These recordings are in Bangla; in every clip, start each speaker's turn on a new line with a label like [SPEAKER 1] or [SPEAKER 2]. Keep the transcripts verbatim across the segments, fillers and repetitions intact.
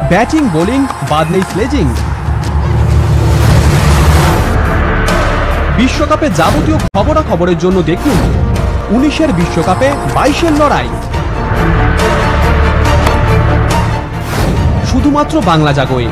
[SPEAKER 1] ব্যাটিং বোলিং বাদ নেই স্লেজিং। বিশ্বকাপে যাবতীয় খবরাখবরের জন্য দেখুন উনিশের বিশ্বকাপে বাইশের লড়াই, শুধুমাত্র বাংলা জাগোয়।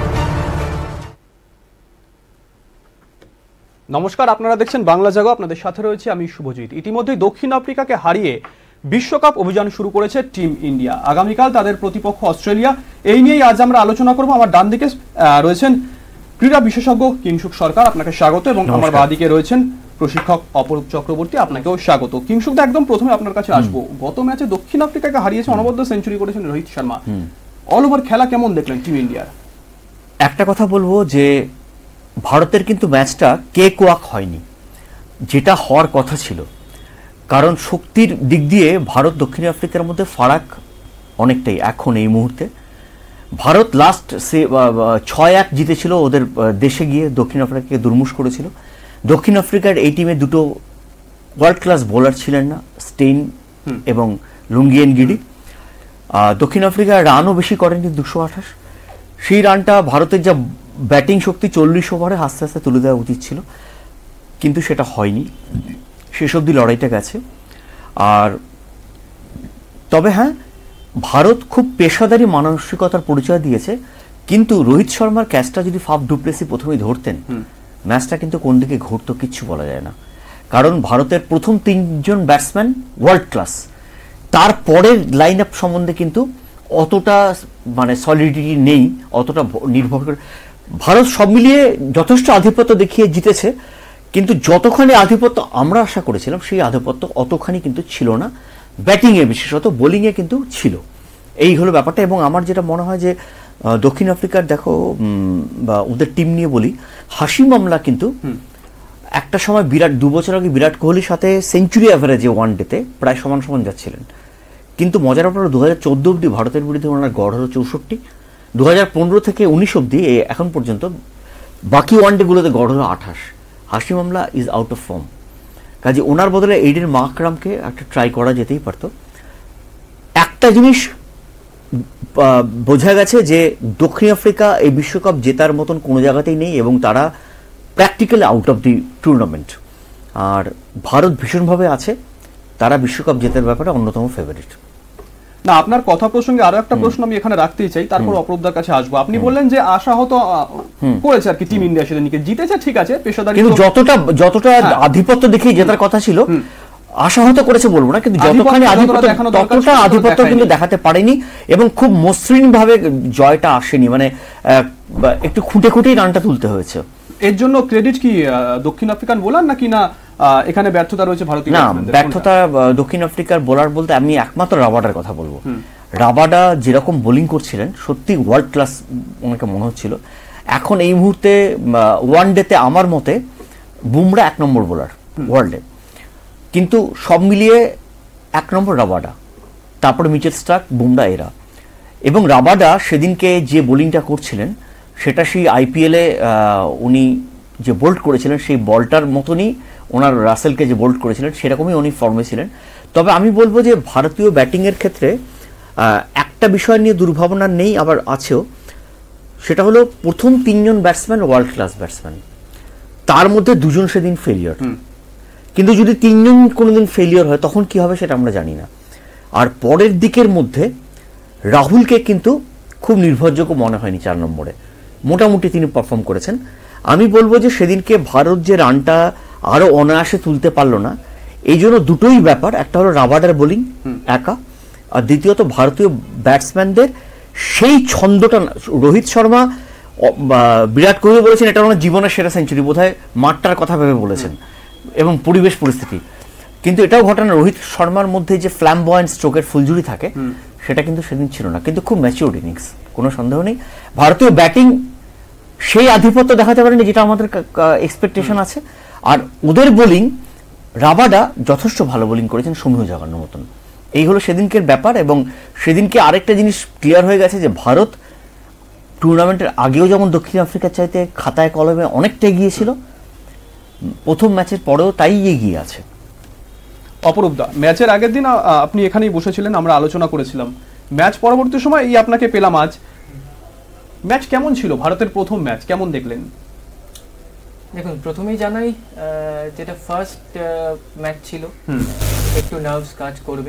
[SPEAKER 1] নমস্কার, আপনারা দেখছেন বাংলা জাগো, আপনাদের সাথে রয়েছে আমি শুভজিৎ। ইতিমধ্যে দক্ষিণ আফ্রিকাকে হারিয়ে বিশ্বকাপ অভিযান শুরু করেছে টিম ইন্ডিয়া। আগামীকাল তাদের প্রতিপক্ষ অস্ট্রেলিয়া। এই নিয়েই আজ আমরা আলোচনা করব। আমার ডান দিকে রয়েছেন ক্রীড়া বিশেষজ্ঞ কিংসুক সরকার, আপনাকে স্বাগত, এবং আমার বাঁ দিকে রয়েছেন প্রশিক্ষক অপরূপ চক্রবর্তী, আপনাকেও স্বাগত। কিংসুক, একদম প্রথমে আপনার কাছে আসবো। গত ম্যাচে দক্ষিণ আফ্রিকাকে হারিয়েছে, অনবদ্য সেঞ্চুরি করেছেন রোহিত শর্মা। অল ওভার খেলা কেমন দেখলেন টিম ইন্ডিয়ার?
[SPEAKER 2] একটা কথা বলবো যে ভারতের কিন্তু ম্যাচটা কেক ওয়াক হয়নি, যেটা হওয়ার কথা ছিল। কারণ শক্তির দিক দিয়ে ভারত দক্ষিণ আফ্রিকার মধ্যে ফারাক অনেকটাই এখন এই মুহূর্তে। ভারত লাস্ট সে ছয় এক জিতেছিল ওদের দেশে গিয়ে, দক্ষিণ আফ্রিকাকে দুর্মুষ করেছিল। দক্ষিণ আফ্রিকার এই টিমে দুটো ওয়ার্ল্ড ক্লাস বোলার ছিলেন না, স্টেইন এবং লুঙ্গিয়েন গিডি। দক্ষিণ আফ্রিকা রানও বেশি করেনি, দুশো আঠাশ। সেই রানটা ভারতের যা ব্যাটিং শক্তি, চল্লিশ ওভারে আস্তে আস্তে তুলে দেওয়া উচিত ছিল, কিন্তু সেটা হয়নি। শেষ অবধি লড়াইটা গেছে। আর তবে হ্যাঁ, ভারত খুব পেশাদারি মানসিকতার পরিচয় দিয়েছে, কিন্তু রোহিত শর্মার ক্যাচটা যদি ফাফ ডু প্লেসি প্রথমেই ধরতেন, ম্যাচটা কিন্তু কোন দিকে ঘুরতো কিচ্ছু বলা যায় না। কারণ ভারতের প্রথম তিনজন ব্যাটসম্যান ওয়ার্ল্ড ক্লাস, তারপরের লাইন আপ সম্বন্ধে কিন্তু অতটা মানে সলিডিটি নেই, অতটা নির্ভর করে। ভারত সব মিলিয়ে যথেষ্ট আধিপত্য দেখিয়ে জিতেছে, কিন্তু যতখানি আধিপত্য আমরা আশা করেছিলাম সেই আধিপত্য অতখানি কিন্তু ছিল না। ব্যাটিংয়ে বিশেষত, বোলিংয়ে কিন্তু ছিল। এই হলো ব্যাপারটা। এবং আমার যেটা মনে হয় যে দক্ষিণ আফ্রিকার দেখো, বা ওদের টিম নিয়ে বলি, হাশিম আমলা কিন্তু একটা সময় বিরাট, দু বছর আগে বিরাট কোহলির সাথে সেঞ্চুরি অ্যাভারেজে ওয়ান ডেতে প্রায় সমান সমান যাচ্ছিলেন। কিন্তু মজার ব্যাপার, দু হাজার চোদ্দো অব্দি ভারতের বিরুদ্ধে ওনার গড় হলো চৌষট্টি, দু হাজার পনেরো থেকে উনিশ অব্দি এখন পর্যন্ত বাকি ওয়ানডেগুলোতে গড় হলো আঠাশ। হাশিম আমলা ইজ আউট অফ ফর্ম। কাজে ওনার বদলে এইডেন মাকরামকে একটা ট্রাই করা যেতেই পারত। একটা জিনিস বোঝা গেছে যে দক্ষিণ আফ্রিকা এই বিশ্বকাপ জেতার মতন কোনো জায়গাতেই নেই, এবং তারা practically out of the tournament. আর ভারত ভীষণভাবে আছে, তারা বিশ্বকাপ জেতার ব্যাপারে অন্যতম ফেভারিট।
[SPEAKER 1] না, আপনার কথা প্রসঙ্গে আরো একটা প্রশ্ন আমি এখানে রাখতেই চাই, তারপর অপরূপদার কাছে আসবো। আপনি বললেন যে আশাহত করেছে আর কি টিম ইন্ডিয়া, সেদিনকে জিতেছে, ঠিক আছে, পেশাদারি,
[SPEAKER 2] কিন্তু যতটা যতটা আধিপত্য দেখে জেতার কথা ছিল, আশাহত করেছে বলবো না, কিন্তু যতখানি আধিপত্য ততটা আধিপত্য কিন্তু দেখাতে পারেনি, এবং খুব মসৃণ ভাবে জয়টা আসেনি। মানে একটু খুঁটে খুঁটেই রানটা তুলতে হয়েছে।
[SPEAKER 1] এর জন্য ক্রেডিট কি দক্ষিণ আফ্রিকান বোলার, নাকি না এখানে ব্যর্থতা রয়েছে ভারতীয়?
[SPEAKER 2] না, ব্যর্থতা দক্ষিণ আফ্রিকার বোলার বলতে আমি একমাত্র রাবাডার কথা বলবো। রাবাডা যেরকম বোলিং করছিলেন, সত্যি ওয়ার্ল্ড ক্লাস ওনাকে মনে হচ্ছিল। এখন এই মুহূর্তে ওয়ান ডেতে আমার মতে বুমরা এক নম্বর বোলার ওয়ার্ল্ডে, কিন্তু সব মিলিয়ে এক নম্বর রাবাডা, তারপরে মিচেল স্টার্ক, বুমরা, এরা। এবং রাবাডা সেদিনকে যে বোলিংটা করছিলেন, সেটা সেই আইপিএলে উনি যে বোল্ড করেছিলেন, সেই বলটার মতনই ওনার রাসেলকে যে বোল্ড করেছিলেন, সেরকমই উনি ফর্মে ছিলেন। তবে আমি বলবো যে ভারতীয় ব্যাটিংয়ের ক্ষেত্রে একটা বিষয় নিয়ে দুর্ভাবনা নেই, আবার আছেও। সেটা হলো প্রথম তিনজন ব্যাটসম্যান ওয়ার্ল্ড ক্লাস ব্যাটসম্যান, তার মধ্যে দুজন সেদিন ফেলিওর। কিন্তু যদি তিনজন কোনোদিন ফেলিওর হয় তখন কি হবে সেটা আমরা জানি না। আর পরের দিকের মধ্যে রাহুলকে কিন্তু খুব নির্ভরযোগ্য মনে হয়নি চার নম্বরে, মোটামুটি তিনি পারফর্ম করেছেন। আমি বলবো যে সেদিনকে ভারত যে রানটা আরো অনায়াসে তুলতে পারলো না, এই জন্য দুটোই ব্যাপার। একটা হলো রাবাডার বোলিং একা, আর দ্বিতীয়ত ভারতীয় ব্যাটসম্যানদের সেই ছন্দটা। রোহিত শর্মা, বিরাট কোহলি বলেছেন এটা ওনার জীবনের সেরা সেঞ্চুরি, বোধহয় মাঠটার কথা ভেবে বলেছেন, এবং পরিবেশ পরিস্থিতি। কিন্তু এটাও ঘটনা, রোহিত শর্মার মধ্যে যে ফ্ল্যামবয়েন্ট স্ট্রোকের ফুলঝুরি থাকে, সেটা কিন্তু সেদিন ছিল না। কিন্তু খুব ম্যাচিউরড ইনিংস, কোনো সন্দেহ নেই। ভারতীয় ব্যাটিং সেই আধিপত্য দেখাতে পারেনি যেটা আমাদের এক্সপেকটেশন আছে। আর ওদের বোলিং, রাবাডা যথেষ্ট ভালো বোলিং করেছেন, সমীহ জাগানোর মতন। এই হলো সেদিনকের ব্যাপার। এবং সেদিনকে আরেকটা জিনিস ক্লিয়ার হয়ে গেছে যে ভারত টুর্নামেন্টের আগেও যেমন দক্ষিণ আফ্রিকার চাইতে খাতায় কলমে অনেকটা এগিয়েছিল, প্রথম ম্যাচের পরেও তাই এগিয়ে আছে।
[SPEAKER 1] অপরূপদা, ম্যাচের আগের দিন আপনি এখানেই বসেছিলেন, আমরা আলোচনা করেছিলাম। ম্যাচ পরবর্তী সময় এই আপনাকে পেলাম আজ, ম্যাচ কেমন ছিল? ভারতের প্রথম ম্যাচ কেমন দেখলেন?
[SPEAKER 3] দেখুন, প্রথমেই জানাই যেটা ফার্স্ট ম্যাচ ছিল, একটু নার্ভস কাজ করবে।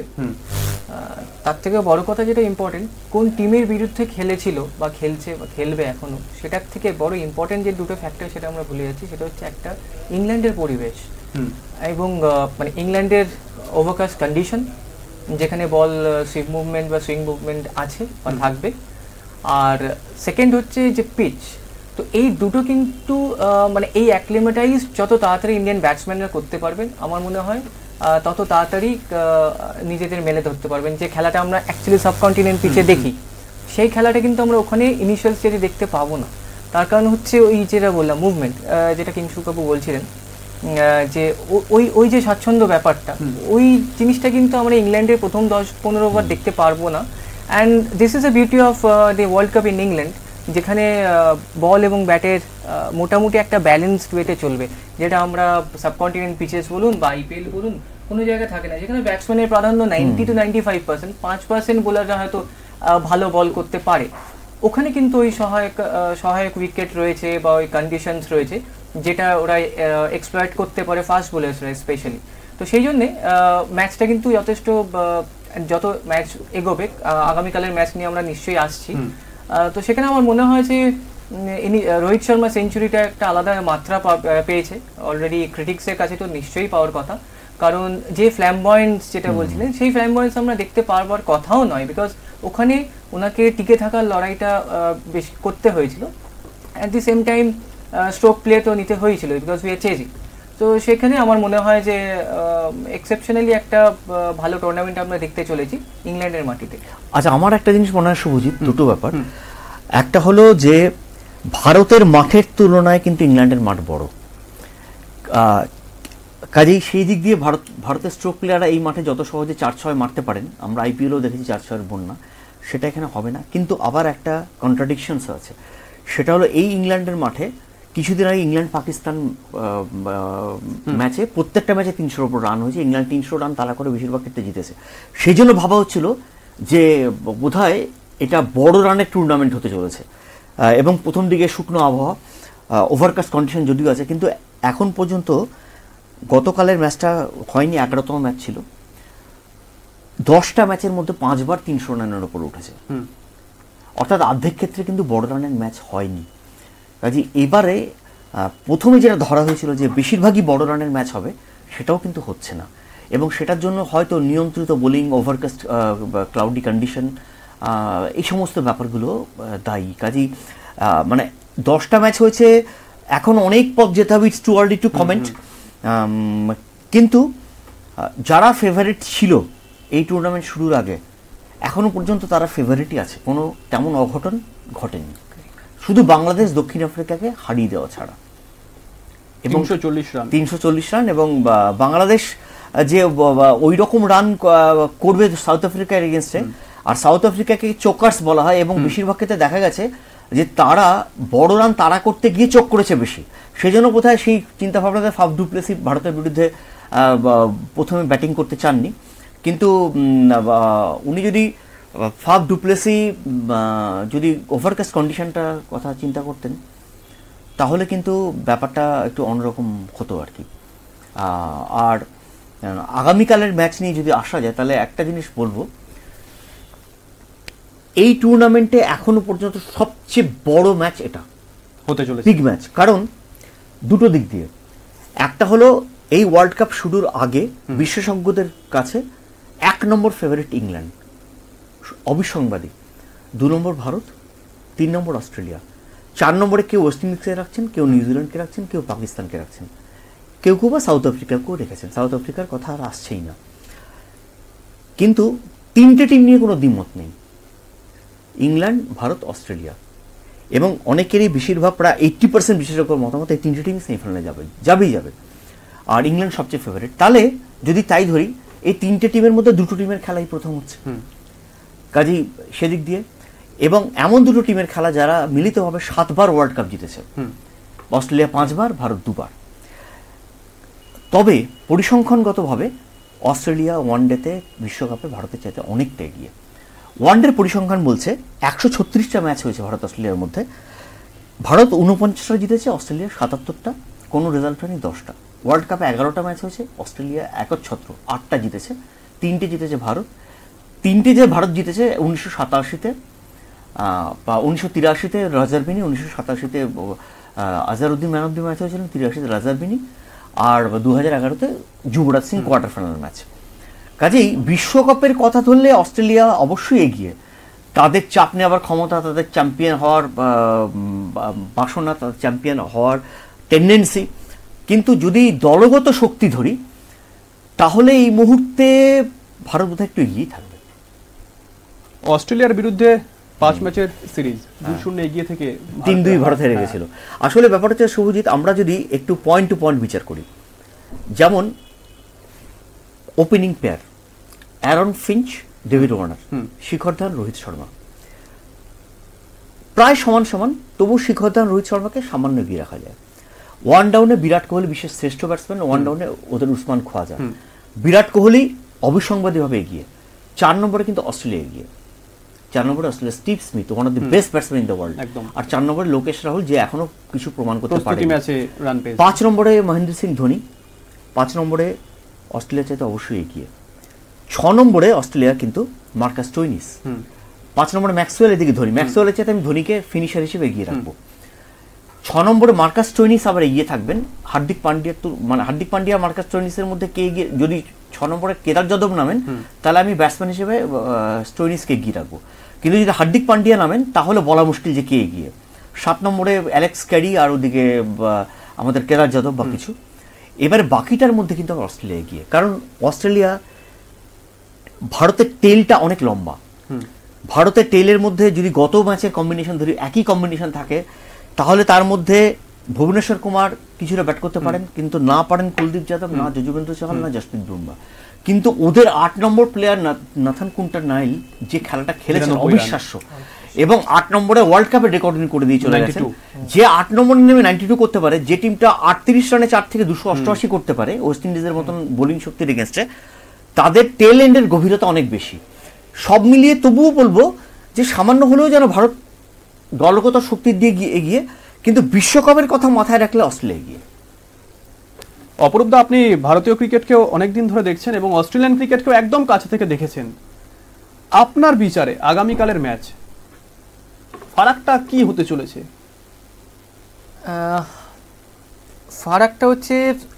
[SPEAKER 3] তার থেকে বড় কথা যেটা ইম্পর্টেন্ট, কোন টিমের বিরুদ্ধে খেলেছিল বা খেলছে বা খেলবে এখনো, সেটার থেকে বড় ইম্পর্টেন্ট যে দুটো ফ্যাক্টর সেটা আমরা ভুলে যাচ্ছি, সেটা হচ্ছে একটা ইংল্যান্ডের পরিবেশ এবং মানে ইংল্যান্ডের ওভারকাস্ট কন্ডিশন, যেখানে বল সুইং মুভমেন্ট বা সুইং মুভমেন্ট আছে বা থাকবে। আর সেকেন্ড হচ্ছে যে পিচ। তো এই দুটো কিন্তু মানে এই অ্যাক্লিমেটাইজ যত তাড়াতাড়ি ইন্ডিয়ান ব্যাটসম্যানরা করতে পারবেন, আমার মনে হয় তত তাড়াতাড়ি নিজেদের মেলে ধরতে পারবেন। যে খেলাটা আমরা অ্যাকচুয়ালি সাবকন্টিনেন্ট পিচে দেখি, সেই খেলাটা কিন্তু আমরা ওখানে ইনিশিয়াল স্টেজে দেখতে পাবো না। তার কারণ হচ্ছে ওই যেটা বললাম মুভমেন্ট, যেটা কিংশুক বাবু বলছিলেন, যে ওই ওই যে স্বাচ্ছন্দ্য ব্যাপারটা, ওই জিনিসটা কিন্তু আমরা ইংল্যান্ডের প্রথম দশ পনেরো ওভার দেখতে পারবো না। And this is a beauty of the world cup in England, যেখানে বল এবং ব্যাটের মোটামুটি একটা ব্যালেন্সড ওয়েতে চলবে, যেটা আমরা সাবকন্টিনেন্ট পিচেস বলুন বা আইপিএল বলুন কোনো জায়গায় থাকে না, যেখানে ব্যাটসম্যানের প্রাধান্য ninety two ninety five percent, পাঁচ পার্সেন্ট বোলাররা হয়তো ভালো বল করতে পারে। ওখানে কিন্তু ওই সহায়ক সহায়ক উইকেট রয়েছে বা ওই কন্ডিশনস রয়েছে, যেটা ওরা এক্সপ্লয়েট করতে পারে ফাস্ট বোলার্সরা স্পেশালি। তো সেই জন্যে ম্যাচটা কিন্তু যথেষ্ট, যত ম্যাচ এগোবে, আগামীকালের ম্যাচ নিয়ে আমরা নিশ্চয়ই আসছি, তো সেখানে আমার মনে হয় যে ইনি রোহিত শর্মা সেঞ্চুরিটা একটা আলাদা মাত্রা পেয়েছে অলরেডি, ক্রিটিক্সের কাছে তো নিশ্চয়ই পাওয়ার কথা, কারণ যে ফ্ল্যামবয়েন্স যেটা বলছিলেন, সেই ফ্ল্যামবয়েন্স আমরা দেখতে পারবার কথাও নয়, বিকজ ওখানে ওনাকে টিকে থাকার লড়াইটা বেশ করতে হয়েছিল। At the same time stroke play তো নিতে হয়েছিল, বিকজ উই আর চেজিং। তো সেখানে আমার মনে হয় যে এক্সেপশনালি একটা ভালো টুর্নামেন্ট আমরা দেখতে চলেছি ইংল্যান্ডের মাটিতে।
[SPEAKER 2] আচ্ছা, আমার একটা জিনিস মনে হয় শুভজিৎ, দুটো ব্যাপার। একটা হলো যে ভারতের মাঠের তুলনায় কিন্তু ইংল্যান্ডের মাঠ বড়, কাজেই সেই দিক দিয়ে ভারত ভারতের স্ট্রোক প্লেয়াররা এই মাঠে যত সহজে চার ছয় মারতে পারেন, আমরা আইপিএলও দেখেছি চার ছয়ের বন্যা, সেটা এখানে হবে না। কিন্তু আবার একটা কন্ট্রাডিকশনস আছে, সেটা হলো এই ইংল্যান্ডের মাঠে কিছুদিন আগে ইংল্যান্ড পাকিস্তান ম্যাচে প্রত্যেকটা ম্যাচে তিনশোর ওপর রান হয়েছে, ইংল্যান্ড তিনশো রান তারা করে বেশিরভাগ ক্ষেত্রে জিতেছে। সেই জন্য ভাবা হচ্ছিল যে বোধহয় এটা বড় রানের টুর্নামেন্ট হতে চলেছে, এবং প্রথম দিকে শুকনো আবহাওয়া, ওভারকাস্ট কন্ডিশন যদিও আছে, কিন্তু এখন পর্যন্ত গতকালের ম্যাচটা হয়নি, এগারোতম ম্যাচ ছিল, দশটা ম্যাচের মধ্যে পাঁচবার তিনশো রানের ওপর উঠেছে, অর্থাৎ অর্ধেক ক্ষেত্রে কিন্তু বড় রানের ম্যাচ হয়নি। কাজে এবারে প্রথমে যেটা ধরা হয়েছিল যে বেশিরভাগই বড় রানের ম্যাচ হবে, সেটাও কিন্তু হচ্ছে না, এবং সেটার জন্য হয়তো নিয়ন্ত্রিত বোলিং, ওভারকাস্ট ক্লাউডি কন্ডিশন, এই সমস্ত ব্যাপারগুলো দায়ী। কাজেই মানে দশটা ম্যাচ হয়েছে, এখন অনেক পথ যেতে হবে, it's too early to comment. কিন্তু যারা ফেভারিট ছিল এই টুর্নামেন্ট শুরুর আগে, এখনো পর্যন্ত তারা ফেভারিটই আছে, কোনো তেমন অঘটন ঘটেনি, শুধু বাংলাদেশ দক্ষিণ আফ্রিকাকে হারিয়ে দেওয়া ছাড়া। এবং
[SPEAKER 1] তিনশো চল্লিশ রান
[SPEAKER 2] তিনশো চল্লিশ রান এবং বাংলাদেশ যে ওই রকম রান করবে সাউথ আফ্রিকার এগেনস্টে, আর সাউথ আফ্রিকাকে চোকার্স বলা হয়, এবং বেশিরভাগ ক্ষেত্রে দেখা গেছে যে তারা বড় রান তারা করতে গিয়ে চোখ করেছে বেশি, সেই জন্য বোধহয় সেই চিন্তাভাবনাতে ফাফ ডু প্লেসি ভারতের বিরুদ্ধে প্রথমে ব্যাটিং করতে চাননি। কিন্তু উনি যদি ফাফ ডু প্লেসি যদি ওভারকাস্ট কন্ডিশনটার কথা চিন্তা করতেন, তাহলে কিন্তু ব্যাপারটা একটু অন্যরকম হতো আর কি। আর আগামীকালের ম্যাচ নিয়ে যদি আসা যায়, তাহলে একটা জিনিস বলবো, এই টুর্নামেন্টে এখনো পর্যন্ত সবচেয়ে বড় ম্যাচ এটা
[SPEAKER 1] হতে চলেছে,
[SPEAKER 2] বিগ ম্যাচ। কারণ দুটো দিক দিয়ে, একটা হলো এই ওয়ার্ল্ড কাপ শুরুর আগে বিশেষজ্ঞদের কাছে এক নম্বর ফেভারিট ইংল্যান্ড, অবিসংবাদী। দু নম্বর ভারত, তিন নম্বর অস্ট্রেলিয়া, চার নম্বরে কেউ ওয়েস্ট ইন্ডিজকে রাখছেন, কেউ নিউজিল্যান্ডকে রাখছেন, কেউ পাকিস্তানকে রাখছেন, কেউ কেউ বা সাউথ আফ্রিকাকেও রেখেছেন। সাউথ আফ্রিকার কথা আর আসছেই না। কিন্তু তিনটে টিম নিয়ে কোনো দ্বিমত নেই, ইংল্যান্ড, ভারত, অস্ট্রেলিয়া, এবং অনেকেরই বেশিরভাগ প্রায় এইট্টি পার্সেন্ট বিশেষজ্ঞর মতামত এই তিনটে টিম সেমিফাইনালে যাবে, যাবেই যাবে, আর ইংল্যান্ড সবচেয়ে ফেভারিট। তাহলে যদি তাই ধরি, এই তিনটে টিমের মধ্যে দুটো টিমের খেলাই প্রথম হচ্ছে, কাজেই সেদিক দিয়ে, এবং এমন দুটো টিমের খেলা যারা মিলিতভাবে সাতবার ওয়ার্ল্ড কাপ জিতেছে, অস্ট্রেলিয়া পাঁচবার, ভারত দুবার। তবে পরিসংখ্যানগতভাবে অস্ট্রেলিয়া ওয়ানডেতে বিশ্বকাপে ভারতের চাইতে অনেকটা এগিয়ে। ওয়ানডের পরিসংখ্যান বলছে একশো ছত্রিশটা ম্যাচ হয়েছে ভারত অস্ট্রেলিয়ার মধ্যে, ভারত উনপঞ্চাশটা জিতেছে, অস্ট্রেলিয়া সাতাত্তরটা, কোনো রেজাল্ট হয়নি দশটা। ওয়ার্ল্ড কাপে এগারোটা ম্যাচ হয়েছে, অস্ট্রেলিয়া একচ্ছত্র আটটা জিতেছে, তিনটে জিতেছে ভারত। তিনটে যে ভারত জিতেছে উনিশশো সাতাশিতে বা উনিশশো তিরাশিতে রাজারবিনি, উনিশশো সাতাশিতে Azharuddin man of the match হয়েছিলেন, তিরাশিতে রাজারবিনি, আর দু হাজার এগারোতে Yuvraj Singh quarter final match. কাজেই বিশ্বকাপের কথা ধরলে অস্ট্রেলিয়া অবশ্যই এগিয়ে, তাদের চাপ নেওয়ার ক্ষমতা, তাদের চ্যাম্পিয়ন হওয়ার বাসনা, তাদের চ্যাম্পিয়ন হওয়ার টেন্ডেন্সি। কিন্তু যদি দলগত শক্তি ধরি তাহলে এই মুহূর্তে ভারত বোধহয় একটু এগিয়ে থাকবে।
[SPEAKER 1] অস্ট্রেলিয়ার বিরুদ্ধে পাঁচ ম্যাচের সিরিজ দুই শূন্য এগিয়ে থেকে
[SPEAKER 2] তিন দুই ভারত হেরে গেছিল। আসলে ব্যাপারটা হচ্ছে শুভজিৎ, আমরা যদি একটু পয়েন্ট টু পয়েন্ট বিচার করি, যেমন opening pair Aaron Finch, David Warner, Shikhar Dhawan, Rohit Sharma প্রায় সমান সমান, তবু শিখর ধাওয়ান, রোহিত শর্মাকে সামান্য এগিয়ে রাখা যায়। ওয়ান ডাউনে বিরাট কোহলি বিশ্বের শ্রেষ্ঠ ব্যাটসম্যান, ওয়ান ডাউনে ওদের উসমান খোয়াজা। বিরাট কোহলি অবিসংবাদীভাবে এগিয়ে। চার নম্বরে কিন্তু অস্ট্রেলিয়া এগিয়ে, চার নম্বরে Australia Steve Smith, one of the best batsman in the world, আর চার নম্বরে লোকেশ রাহুল, যে এখনো কিছু প্রমাণ করতে পারে। পাঁচ নম্বরে মহেন্দ্র সিং ধোনি, পাঁচ নম্বরে অস্ট্রেলিয়া চাইতে অবশ্যই এগিয়ে। ছ নম্বরে অস্ট্রেলিয়া কিন্তু মার্কাস স্টোইনিস, পাঁচ নম্বরে ম্যাক্সওয়েল, এদিকে ধোনি। ম্যাক্সওয়েলের চাইতে আমি ধোনিকে ফিনিশার হিসেবে এগিয়ে রাখবো। ছ নম্বরে মার্কাস স্টোইনিস আবার এগিয়ে থাকবেন হার্দিক পান্ডিয়ার, তো মানে হার্দিক পান্ডিয়া মার্কাস স্টোইনিসের মধ্যে কে এগিয়ে, যদি ছ নম্বরে কেদার যাদব নামেন তাহলে আমি ব্যাটসম্যান হিসেবে স্টোইনিসকে এগিয়ে রাখবো, কিন্তু যদি হার্দিক পান্ডিয়া নামেন তাহলে বলা মুশকিল যে কে এগিয়ে। সাত নম্বরে অ্যালেক্স ক্যারি, আর ওদিকে আমাদের কেদার যাদব বা কিছু। এবারে বাকিটার মধ্যে কিন্তু আমার অস্ট্রেলিয়া এগিয়ে, কারণ অস্ট্রেলিয়া, ভারতের টেলটা অনেক লম্বা। ভারতের টেলের মধ্যে যদি গত ম্যাচের কম্বিনেশন ধরি, একই কম্বিনেশন থাকে, তাহলে তার মধ্যে ভুবনেশ্বর কুমার কিছুটা ব্যাট করতে পারেন, কিন্তু না পারেন কুলদীপ যাদব, না যজুবেন্দ্র চাহাল, না জসপ্রীত বুমরা। কিন্তু ওদের আট নম্বর প্লেয়ার নাথান কুন্টার নাইল যে খেলাটা খেলেছেন অবিশ্বাস্য, এবং আট নম্বরে ওয়ার্ল্ড কাপে রেকর্ডিং করে দিয়ে চলে গেছেন। যে আট নম্বরে নেমে নাইনটি টু করতে পারে, যে টিমটা আটত্রিশ রানে চার থেকে দুশো অষ্টআশি করতে পারে ওয়েস্ট ইন্ডিজের মতন বোলিং শক্তির এগেনস্টে, তাদের টেল এন্ডের গভীরতা অনেক বেশি। সব মিলিয়ে তবুও বলবো যে সামান্য হলেও যেন ভারত দলগত শক্তির দিয়ে এগিয়ে, কিন্তু বিশ্বকাপের কথা মাথায় রাখলে অস্ট্রেলিয়া এগিয়ে।
[SPEAKER 1] অপরূপদা, আপনি ভারতীয় ক্রিকেটকেও অনেকদিন ধরে দেখছেন এবং অস্ট্রেলিয়ান ক্রিকেটকেও একদম কাছে থেকে দেখেছেন। আপনার বিচারে আগামীকালের ম্যাচ ফারাকটা কি হতে চলেছে?
[SPEAKER 3] ফারাকটা হচ্ছে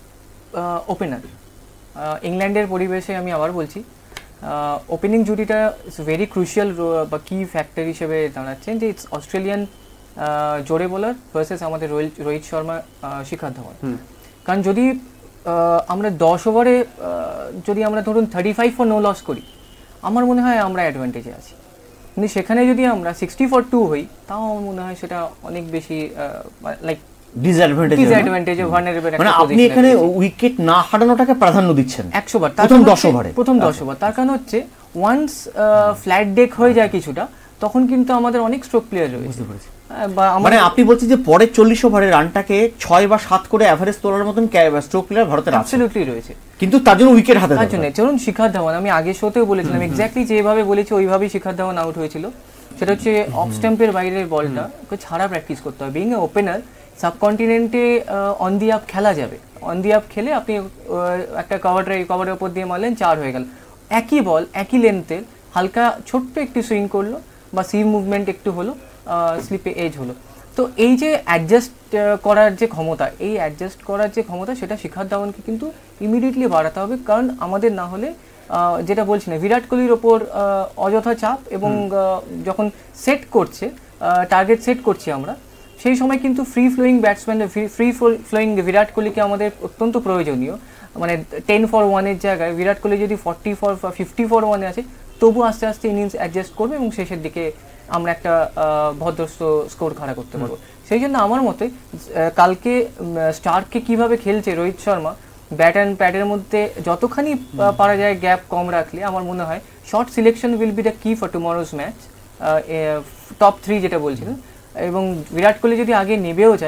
[SPEAKER 3] ওপেনার। ইংল্যান্ডের পরিবেশে আমি আবার বলছি, ওপেনিং জুটিটা ইটস ভেরি ক্রুশিয়াল বা কি ফ্যাক্টর হিসেবে দাঁড়াচ্ছেন, যে ইটস অস্ট্রেলিয়ান জোরে বোলার ভার্সেস আমাদের রোহিত শর্মা, শিখর ধাওয়ান। কারণ যদি আমরা দশ ওভারে যদি আমরা ধরুন thirty five for no loss করি, আমার মনে হয় আমরা অ্যাডভান্টেজে আছি। কিন্তু সেখানে যদি আমরা সিক্সটি ফর টু হই, তাও আমার মনে হয় সেটা অনেক বেশি লাইক ডিসঅ্যাডভান্টেজ, ভালনারেবল।
[SPEAKER 2] মানে আপনি এখানে উইকেট না হারানোটাকে প্রাধান্য দিচ্ছেন
[SPEAKER 3] একশো বার,
[SPEAKER 2] প্রথম দশ ওভারে,
[SPEAKER 3] প্রথম দশ ওভার। তার কারণ হচ্ছে ওয়ান্স ফ্ল্যাট ডেক হয়ে যায় কিছুটা, তখন কিন্তু আমাদের অনেক স্ট্রোক প্লেয়ার রয়েছে।
[SPEAKER 2] মানে আপনি বলছেন যে পরের চল্লিশ ওভারের রানটাকে ছয় বা সাত করে এভারেজ তোলার মতন স্ট্রোক প্লেয়ার ভারতের
[SPEAKER 3] অ্যাবসলিউটলি রয়েছে,
[SPEAKER 2] কিন্তু তার জন্য উইকেট হাতে
[SPEAKER 3] তার জন্য ধরুন শিখর ধাওয়ান, আমি আগের শোতেও বলেছিলাম এক্স্যাক্টলি যেভাবে বলেছি ওইভাবেই শিখর ধাওয়ান আউট হয়েছিল। সেটা হচ্ছে অফ স্টাম্পের বাইরের বলটা ছাড়া প্র্যাকটিস করতে হবে। বিং এ ওপেনার, সাবকন্টিনেন্টে অন দি আপ খেলা যাবে, অন দি আপ খেলে আপনি একটা কভার ড্রাইভ কভারের উপর দিয়ে মারলেন, চার হয়ে গেল। একই বল একই লেন্থের হালকা ছোট্ট একটু সুইং করলো বা সি মুভমেন্ট একটু হলো, স্লিপে এজ হলো, তো এই যে অ্যাডজাস্ট করার যে ক্ষমতা, এই অ্যাডজাস্ট করার যে ক্ষমতা সেটা শিখর ধাওয়ানকে কিন্তু ইমিডিয়েটলি বাড়াতে হবে। কারণ আমাদের না হলে যেটা বলছি না, বিরাট কোহলির ওপর অযথা চাপ, এবং যখন সেট করছে টার্গেট সেট করছি আমরা, সেই সময় কিন্তু free flowing batsman, free flowing Virat কোহলিকে আমাদের অত্যন্ত প্রয়োজনীয়। মানে টেন ফর ওয়ানের জায়গায় বিরাট কোহলি যদি ফর্টি ফর বা ফিফটি ফর ওয়ানে আছে, তবু আস্তে আস্তে ইনিংস অ্যাডজাস্ট করবে এবং শেষের দিকে আমরা একটা ভদ্রস্থ স্কোর খাড়া করতে পারবো। সেই জন্য আমার মতে কালকে স্টার্ককে কিভাবে খেলছে রোহিত শর্মা, ব্যাট অ্যান্ড প্যাডের মধ্যে যতখানি পারা যায় গ্যাপ কম রাখলে আমার মনে হয় shot selection will be the key for tomorrow's match, top three যেটা বলছিলেন। এবং বিরাট কোহলি যদি আগে নেবেও যায়,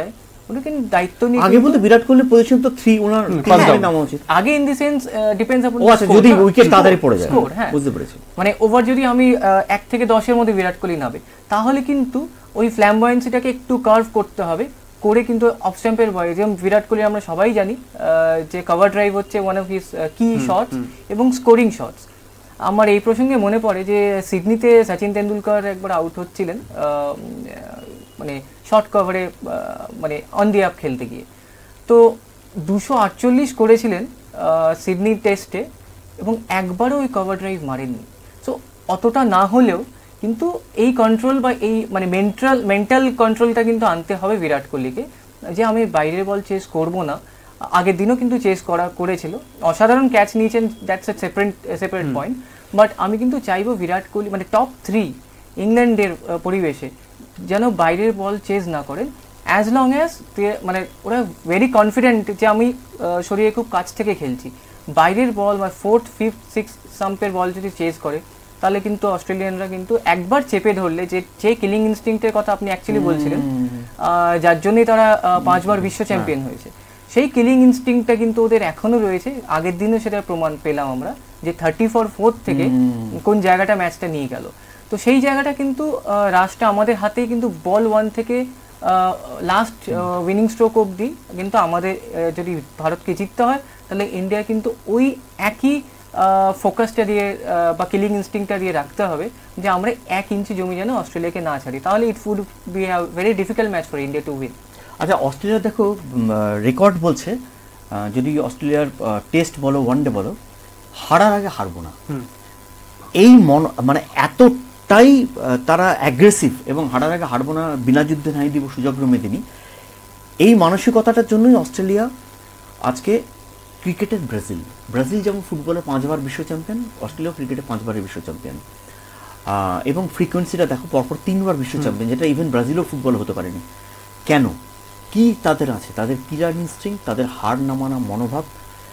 [SPEAKER 3] উনি কিন্তু দায়িত্ব নিয়ে
[SPEAKER 2] আগে বলতে বিরাট কোহলির পজিশন তো থ্রি, ওনার তিন নামা উচিত
[SPEAKER 3] আগে in the sense depends upon
[SPEAKER 2] ও আচ্ছা যদি উইকেট তাড়াতাড়ি পড়ে যায়, বুঝতে পেরেছি।
[SPEAKER 3] মানে ওভার যদি আমি আহ, এক থেকে দশের মধ্যে বিরাট কোহলি নাবে, তাহলে কিন্তু ওই ফ্ল্যামবয়েন্সিটাকে একটু কার্ভ করতে হবে, করে কিন্তু অফ স্ট্যাম্পের বয়ে, যেমন বিরাট কোহলি আমরা সবাই জানি আহ, যে কভার ড্রাইভ হচ্ছে one of his key shots এবং স্কোরিং শটস। আমার এই প্রসঙ্গে মনে পড়ে যে সিডনিতে সচিন তেন্ডুলকর একবার আউট হচ্ছিলেন আহ, মানে শর্ট কভারে মানে অন দি আপ খেলতে গিয়ে, তো দুশো আটচল্লিশ করেছিলেন সিডনি টেস্টে এবং একবারও ওই কভার ড্রাইভ মারেননি। সো অতটা না হলেও কিন্তু এই কন্ট্রোল বা এই মানে মেন্টাল মেন্টাল কন্ট্রোলটা কিন্তু আনতে হবে বিরাট কোহলিকে, যে আমি বাইরের বল চেস করব না। আগের দিনও কিন্তু চেস করা করেছিল, অসাধারণ ক্যাচ নিয়েছেন, that's a separate separate point. But আমি কিন্তু চাইবো বিরাট কোহলি মানে টপ থ্রি ইংল্যান্ডের পরিবেশে যেন বাইরের বল চেজ না করেন, অ্যাজ লং অ্যাজ মানে ওরা ভেরি কনফিডেন্ট যে আমি শরীরে খুব কাছ থেকে খেলছি। বাইরের বল বা ফোর্থ ফিফথ সিক্স সাম্পের বল যদি চেজ করে, তাহলে কিন্তু অস্ট্রেলিয়ানরা কিন্তু একবার চেপে ধরলে, যে যে কিলিং ইনস্টিংক্টের কথা আপনি অ্যাকচুয়ালি বলছিলেন, যার জন্যই তারা পাঁচবার বিশ্ব চ্যাম্পিয়ন হয়েছে, সেই কিলিং ইনস্টিংক্টটা কিন্তু ওদের এখনো রয়েছে। আগের দিনও সেটা প্রমাণ পেলাম আমরা, যে থার্টি ফোর ফোর্থ থেকে কোন জায়গাটা ম্যাচটা নিয়ে গেল। তো সেই জায়গাটা কিন্তু রাশটা আমাদের হাতেই, কিন্তু বল ওয়ান থেকে লাস্ট উইনিং স্ট্রোক অবধি কিন্তু আমাদের যদি ভারতকে জিততে হয়, তাহলে ইন্ডিয়া কিন্তু ওই একই ফোকাসটা দিয়ে বা কিলিং ইনস্টিংক্টটা দিয়ে রাখতে হবে, যে আমরা এক ইঞ্চি জমি যেন অস্ট্রেলিয়াকে না ছাড়ি, তাহলে it would be a very difficult match for India to win.
[SPEAKER 2] আচ্ছা, অস্ট্রেলিয়া দেখো রেকর্ড বলছে যদি অস্ট্রেলিয়ার টেস্ট বলো ওয়ানডে বলো, হারার আগে হারবো না, এই মন মানে এতটাই তারা অ্যাগ্রেসিভ, এবং হারার আগে হারবো না, বিনা যুদ্ধে নাই দিব সুযোগ মেদিনী, এই মানসিকতাটার জন্যই অস্ট্রেলিয়া আজকে ক্রিকেটের ব্রাজিল। ব্রাজিল যেমন ফুটবলে পাঁচবার বিশ্ব চ্যাম্পিয়ন, অস্ট্রেলিয়া ক্রিকেটে পাঁচবারের বিশ্ব চ্যাম্পিয়ন, এবং ফ্রিকোয়েন্সিটা দেখো পরপর তিনবার বিশ্ব চ্যাম্পিয়ন, যেটা ইভেন ব্রাজিলও ফুটবল হতে পারেনি। কেন? কি তাদের আছে? তাদের কিলার ইনস্টিংক্ট, তাদের হার না মানা মনোভাব,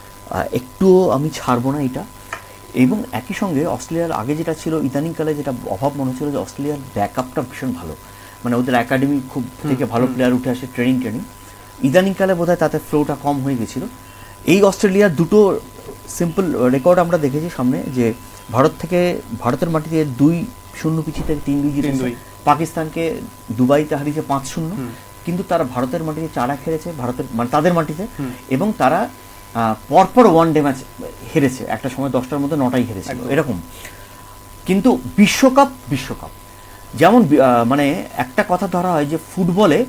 [SPEAKER 2] একটুও আমি ছাড়বো না এটা। এবং একই সঙ্গে অস্ট্রেলিয়ার আগে যেটা ছিল, ইদানিংকালে যেটা অভাব মনে হচ্ছিল, যে অস্ট্রেলিয়ার ব্যাকআপটা ভীষণ ভালো, মানে ওদের একাডেমি খুব থেকে ভালো প্লেয়ার উঠে আসে, ট্রেনিং ট্রেনিং ইদানিংকালে বোধ হয় তাতে ফ্লোটা কম হয়ে গেছিলো। এই অস্ট্রেলিয়ার দুটো সিম্পল রেকর্ড আমরা দেখেছি সামনে, যে ভারত থেকে ভারতের মাটিতে দুই শূন্য পিছিয়ে থেকে তিন দুই জিতেছে, পাকিস্তানকে দুবাইতে হারিয়েছে পাঁচ শূন্য, কিন্তু তারা ভারতের মাটিতে চারা খেলেছে, ভারতের মানে তাদের মাটিতে, এবং তারা পরপর ওয়ান ডে ম্যাচ হেরেছে, একটা সময় দশটার মধ্যে নটাই হেরেছিল এরকম। কিন্তু বিশ্বকাপ বিশ্বকাপ যেমন মানে একটা কথা ধরা হয় যে ফুটবলে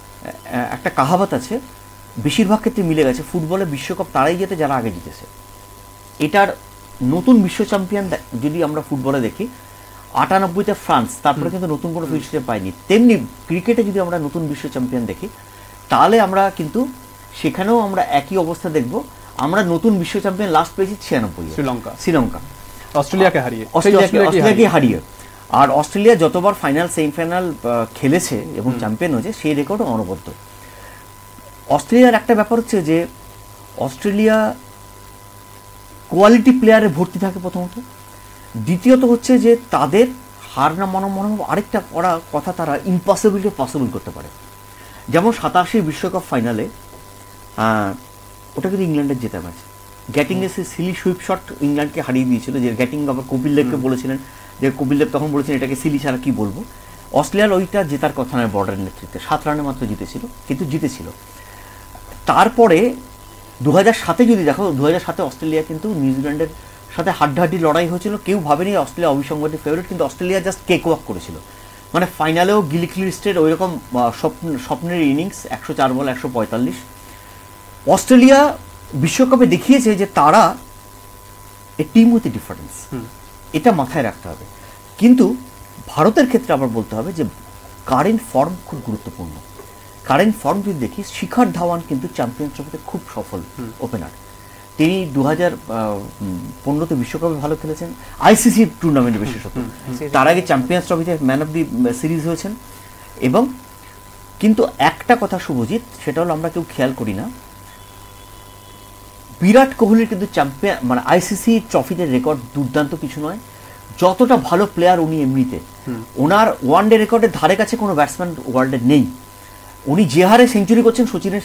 [SPEAKER 2] একটা কাহাবত আছে, বেশিরভাগ ক্ষেত্রে মিলে গেছে, ফুটবলে বিশ্বকাপ তারাই জেতে যারা আগে জিতেছে। এটার নতুন বিশ্ব চ্যাম্পিয়ন যদি আমরা ফুটবলে দেখি, আটানব্বইতে ফ্রান্স, তারপরে কিন্তু নতুন কোনো ফিক্সচার পাইনি। তেমনি ক্রিকেটে যদি আমরা নতুন বিশ্ব চ্যাম্পিয়ন দেখি, তাহলে আমরা কিন্তু সেখানেও আমরা একই অবস্থা দেখব। আমরা নতুন বিশ্ব চ্যাম্পিয়ন লাস্ট পেয়েছি ছিয়ানব্বই,
[SPEAKER 1] শ্রীলঙ্কা
[SPEAKER 2] শ্রীলঙ্কা
[SPEAKER 1] অস্ট্রেলিয়াকে হারিয়ে
[SPEAKER 2] অস্ট্রেলিয়াকে হারিয়ে আর অস্ট্রেলিয়া যতবার ফাইনাল সেমিফাইনাল খেলেছে এবং চ্যাম্পিয়ন হয়েছে, সেই রেকর্ডও অনবদ্য। অস্ট্রেলিয়ার একটা ব্যাপার হচ্ছে যে অস্ট্রেলিয়া কোয়ালিটি প্লেয়ারে ভর্তি থাকে প্রথমত, দ্বিতীয়ত হচ্ছে যে তাদের হার না মনে মনে আরেকটা করা কথা, তারা ইম্পসিবিলিটি পসিবল করতে পারে। যেমন সাতাশি বিশ্বকাপ ফাইনালে ওটা কিন্তু ইংল্যান্ডের জেতা ম্যাচ, গ্যাটিং এসে সিলি সুইপ শট ইংল্যান্ডকে হারিয়ে দিয়েছিল, যে গ্যাটিং আবার কপিল দেবকে বলেছিলেন, যে কপিল দেব তখন বলেছিলেন এটাকে সিলি ছাড়া কি বলবো। অস্ট্রেলিয়ার ওইটা জেতার কথা নয়, বর্ডারের নেতৃত্বে সাত রানে মাত্র জিতেছিল, কিন্তু জিতেছিল। তারপরে দু হাজার সাতে যদি দেখো, দু হাজার সাতে অস্ট্রেলিয়া কিন্তু নিউজিল্যান্ডের সাথে হাড্ডাহাড্ডি লড়াই হয়েছিল, কেউ ভাবেনি অস্ট্রেলিয়া অবিসংবাদী ফেভারিট, কিন্তু অস্ট্রেলিয়া জাস্ট কেক ওয়াক করেছিল। মানে ফাইনালেও গিলিক্লিস্টের ওই রকম স্বপ্ন স্বপ্নের ইনিংস, একশো চার বল একশো পঁয়তাল্লিশ। অস্ট্রেলিয়া বিশ্বকাপে দেখিয়েছে যে তারা এ টিম উইথ ডিফারেন্স, এটা মাথায় রাখতে হবে। কিন্তু ভারতের ক্ষেত্রে আবার বলতে হবে যে কারেন্ট ফর্ম খুব গুরুত্বপূর্ণ। কারেন্ট ফর্ম যদি দেখি, শিখর ধাওয়ান কিন্তু চ্যাম্পিয়ন্স ট্রফিতে খুব সফল ওপেনার, তিনি দু হাজার পনেরোতে বিশ্বকাপে ভালো খেলেছেন, আইসিসি টুর্নামেন্টে বিশেষত, তার আগে চ্যাম্পিয়ন্স ট্রফিতে ম্যান অফ দি সিরিজ হয়েছেন। এবং কিন্তু একটা কথা শুভজিৎ, সেটা হলো আমরা কেউ খেয়াল করি না, বিরাট কোহলির কিন্তু চ্যাম্পিয়ন মানে আইসিসি ট্রফিতে রেকর্ড দুর্দান্ত কিছু নয়, যতটা ভালো প্লেয়ার উনি এমনিতে, ওনার ওয়ান ডে রেকর্ডের ধারে কাছে কোনো ব্যাটসম্যান ওয়ার্ল্ডে নেই। উনি যে হারে সেঞ্চুরি করছেন সচিনের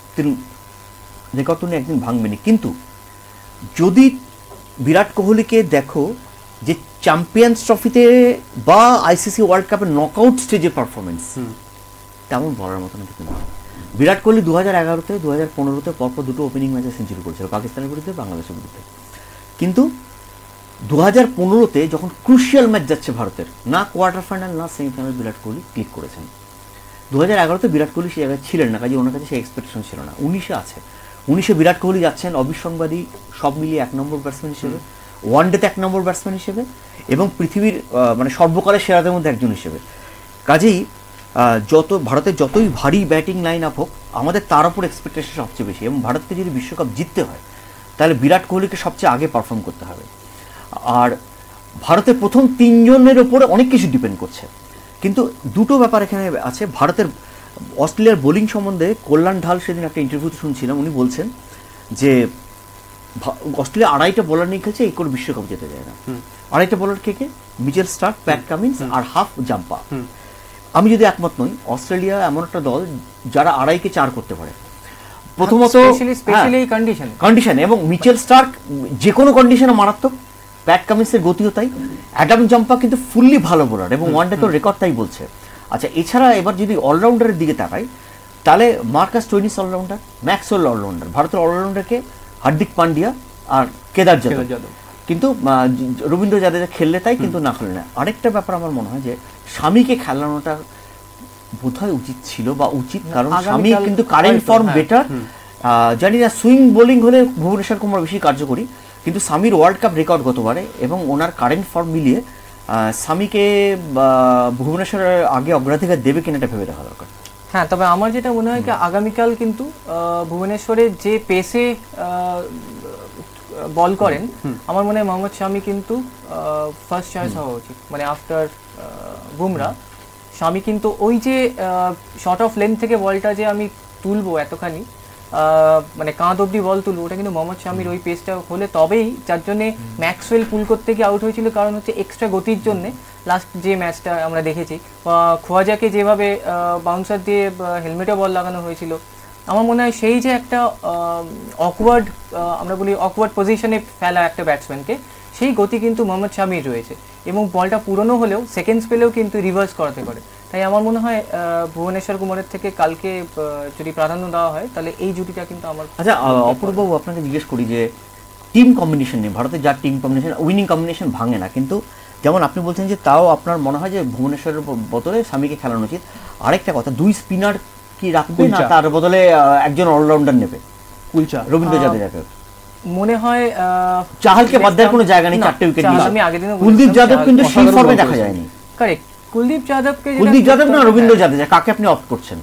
[SPEAKER 2] রেকর্ড উনি একদিন ভাঙবেনি। কিন্তু যদি বিরাট কোহলিকে দেখো যে চ্যাম্পিয়ন্স ট্রফিতে বা আইসিসি ওয়ার্ল্ড কাপের নকআউট স্টেজের পারফরমেন্স, তেমন বলার মতন কিছু না। বিরাট কোহলি দু হাজার এগারোতে দু হাজার পনেরোতে পরপর দুটো ওপেনিং ম্যাচে সেঞ্চুরি করেছিল, পাকিস্তানের বিরুদ্ধে, বাংলাদেশের বিরুদ্ধে। কিন্তু দু হাজার পনেরোতে যখন ক্রুশিয়াল ম্যাচ যাচ্ছে ভারতের, না কোয়ার্টার ফাইনাল না সেমিফাইনাল বিরাট কোহলি ক্লিক করেছেন। দু হাজার এগারোতে বিরাট কোহলি সে জায়গায় ছিলেন না, কাজে ওনার কাছে সেই এক্সপেকটেশন ছিল না। উনিশে আছে, উনিশে বিরাট কোহলি যাচ্ছেন অবিসংবাদী সব মিলিয়ে এক নম্বর ব্যাটসম্যান হিসেবে, ওয়ান ডেতে এক নম্বর ব্যাটসম্যান হিসেবে এবং পৃথিবীর মানে সর্বকালের সেরাদের মধ্যে একজন হিসেবে। কাজেই যত ভারতের যতই ভারী ব্যাটিং লাইন আপ হোক, আমাদের তার উপর এক্সপেকটেশন সবচেয়ে বেশি। এবং ভারতকে যদি বিশ্বকাপ জিততে হয় তাহলে বিরাট কোহলিকে সবচেয়ে আগে পারফর্ম করতে হবে। আর ভারতের প্রথম তিনজনের ওপরে অনেক কিছু ডিপেন্ড করছে। কিন্তু দুটো ব্যাপার এখানে আছে। ভারতের অস্ট্রেলিয়ার বোলিং সম্বন্ধে কল্যাণ ঢাল সেদিন একটা ইন্টারভিউতে শুনছিলাম, উনি বলছেন যে অস্ট্রেলিয়া আড়াইটা বোলার নিয়ে খেলছে, এই করে বিশ্বকাপ যেতে যায় না। আড়াইটা বোলার কে কে? মিচেল স্টার্ক, প্যাট কামিন্স আর হাফ জাম্পা। আমি যদি একমত নই, অস্ট্রেলিয়া এমন একটা দল যারা আড়াইকে চার করতে পারে প্রথমত কন্ডিশন, এবং মিচেল স্টার্ক যে কোনো কন্ডিশনে মারাত্মক, প্যাট কামিন্সের গতিও তাই, অ্যাডাম জাম্পা কিন্তু ফুললি ভালো বোলার এবং ওয়ানডে তো রেকর্ড তাই বলছে। আচ্ছা, এছাড়া এবার যদি অলরাউন্ডারের দিকে তাকাই তাহলে Marcus Stoinis allrounder, Maxwell allrounder. ভারতের অলরাউন্ডারকে হার্দিক পান্ডিয়া আর কেদার যাদব। কিন্তু রবীন্দ্র জাদেজা খেললে তাই, কিন্তু না খেললে না। আরেকটা ব্যাপার আমার মনে হয় যে স্বামীকে খেলানোটা বোধহয় উচিত ছিল বা উচিত, কারণ স্বামী কিন্তু কারেন্ট ফর্ম বেটার। জানি না সুইং বোলিং হলে ভুবনেশ্বর কুমার বেশি কার্যকরী, কিন্তু স্বামীর ওয়ার্ল্ড কাপ রেকর্ড গতবারে এবং ওনার কারেন্ট ফর্ম মিলিয়ে স্বামীকে ভুবনেশ্বরের আগে অগ্রাধিকার দেবে কিনা এটা ভেবে দেখা দরকার।
[SPEAKER 3] হ্যাঁ, তবে আমার যেটা মনে হয় কি আগামীকাল কিন্তু ভুবনেশ্বরের যে পেসে বল করেন, আমার মনে হয় মোহাম্মদ শামি কিন্তু ফার্স্ট চয়েস হওয়া উচিত। মানে আফটার বুমরা, শামি কিন্তু ওই যে শর্ট অফ লেন্থ থেকে বলটা যে আমি তুলবো এতখানি, মানে কাঁধ অব্দি বল তুলবো, ওটা কিন্তু মোহাম্মদ শামির ওই পেসটা হলে তবেই, যার জন্যে ম্যাক্সওয়েল পুল করতে গিয়ে আউট হয়েছিল, কারণ হচ্ছে এক্সট্রা গতির জন্যে। লাস্ট যে ম্যাচটা আমরা দেখেছি, খোয়াজাকে যেভাবে বাউন্সার দিয়ে হেলমেটে বল লাগানো হয়েছিল, আমার মনে হয় সেই যে একটা অকওয়ার্ড, আমরা বলি অকওয়ার্ড পজিশনে ফেলা একটা ব্যাটসম্যানকে, সেই গতি কিন্তু মোহাম্মদ শামির রয়েছে। এবং বলটা পুরনো হলেও সেকেন্ডস পেলেও কিন্তু রিভার্স করাতে পারে। তাই আমার মনে হয় ভুবনেশ্বর কুমারের থেকে কালকে যদি প্রাধান্য দেওয়া হয় তাহলে এই জুটিটা কিন্তু আমার।
[SPEAKER 2] আচ্ছা অপূর্ববাবু, আপনাকে জিজ্ঞেস করি যে টিম কম্বিনেশন নেই ভারতের, যার টিম কম্বিনেশন উইনিং কম্বিনেশন ভাঙে না, কিন্তু যেমন আপনি বলছেন যে তাও আপনার মনে হয় যে ভুবনেশ্বরের বদলে স্বামীকে খেলানো উচিত। আরেকটা কথা, দুই স্পিনার কি রাখবে না তার বদলে একজন অলরাউন্ডার নেবে? কুলচা, রবীন্দ্র জাদেজাকে
[SPEAKER 3] মনে হয়
[SPEAKER 2] চাহালকে বাদ দেওয়ার কোনো জায়গা নেই, চারটে উইকেট নিয়ে। আমি আগের দিন কুলদীপ যাদব কিন্তু সেই ফর্মে দেখা যায়নি।
[SPEAKER 3] কারেক্ট, কুলদীপ যাদবকে,
[SPEAKER 2] কুলদীপ যাদব না রবীন্দ্র জাদেজা, কাকে আপনি অপ্ট করছেন?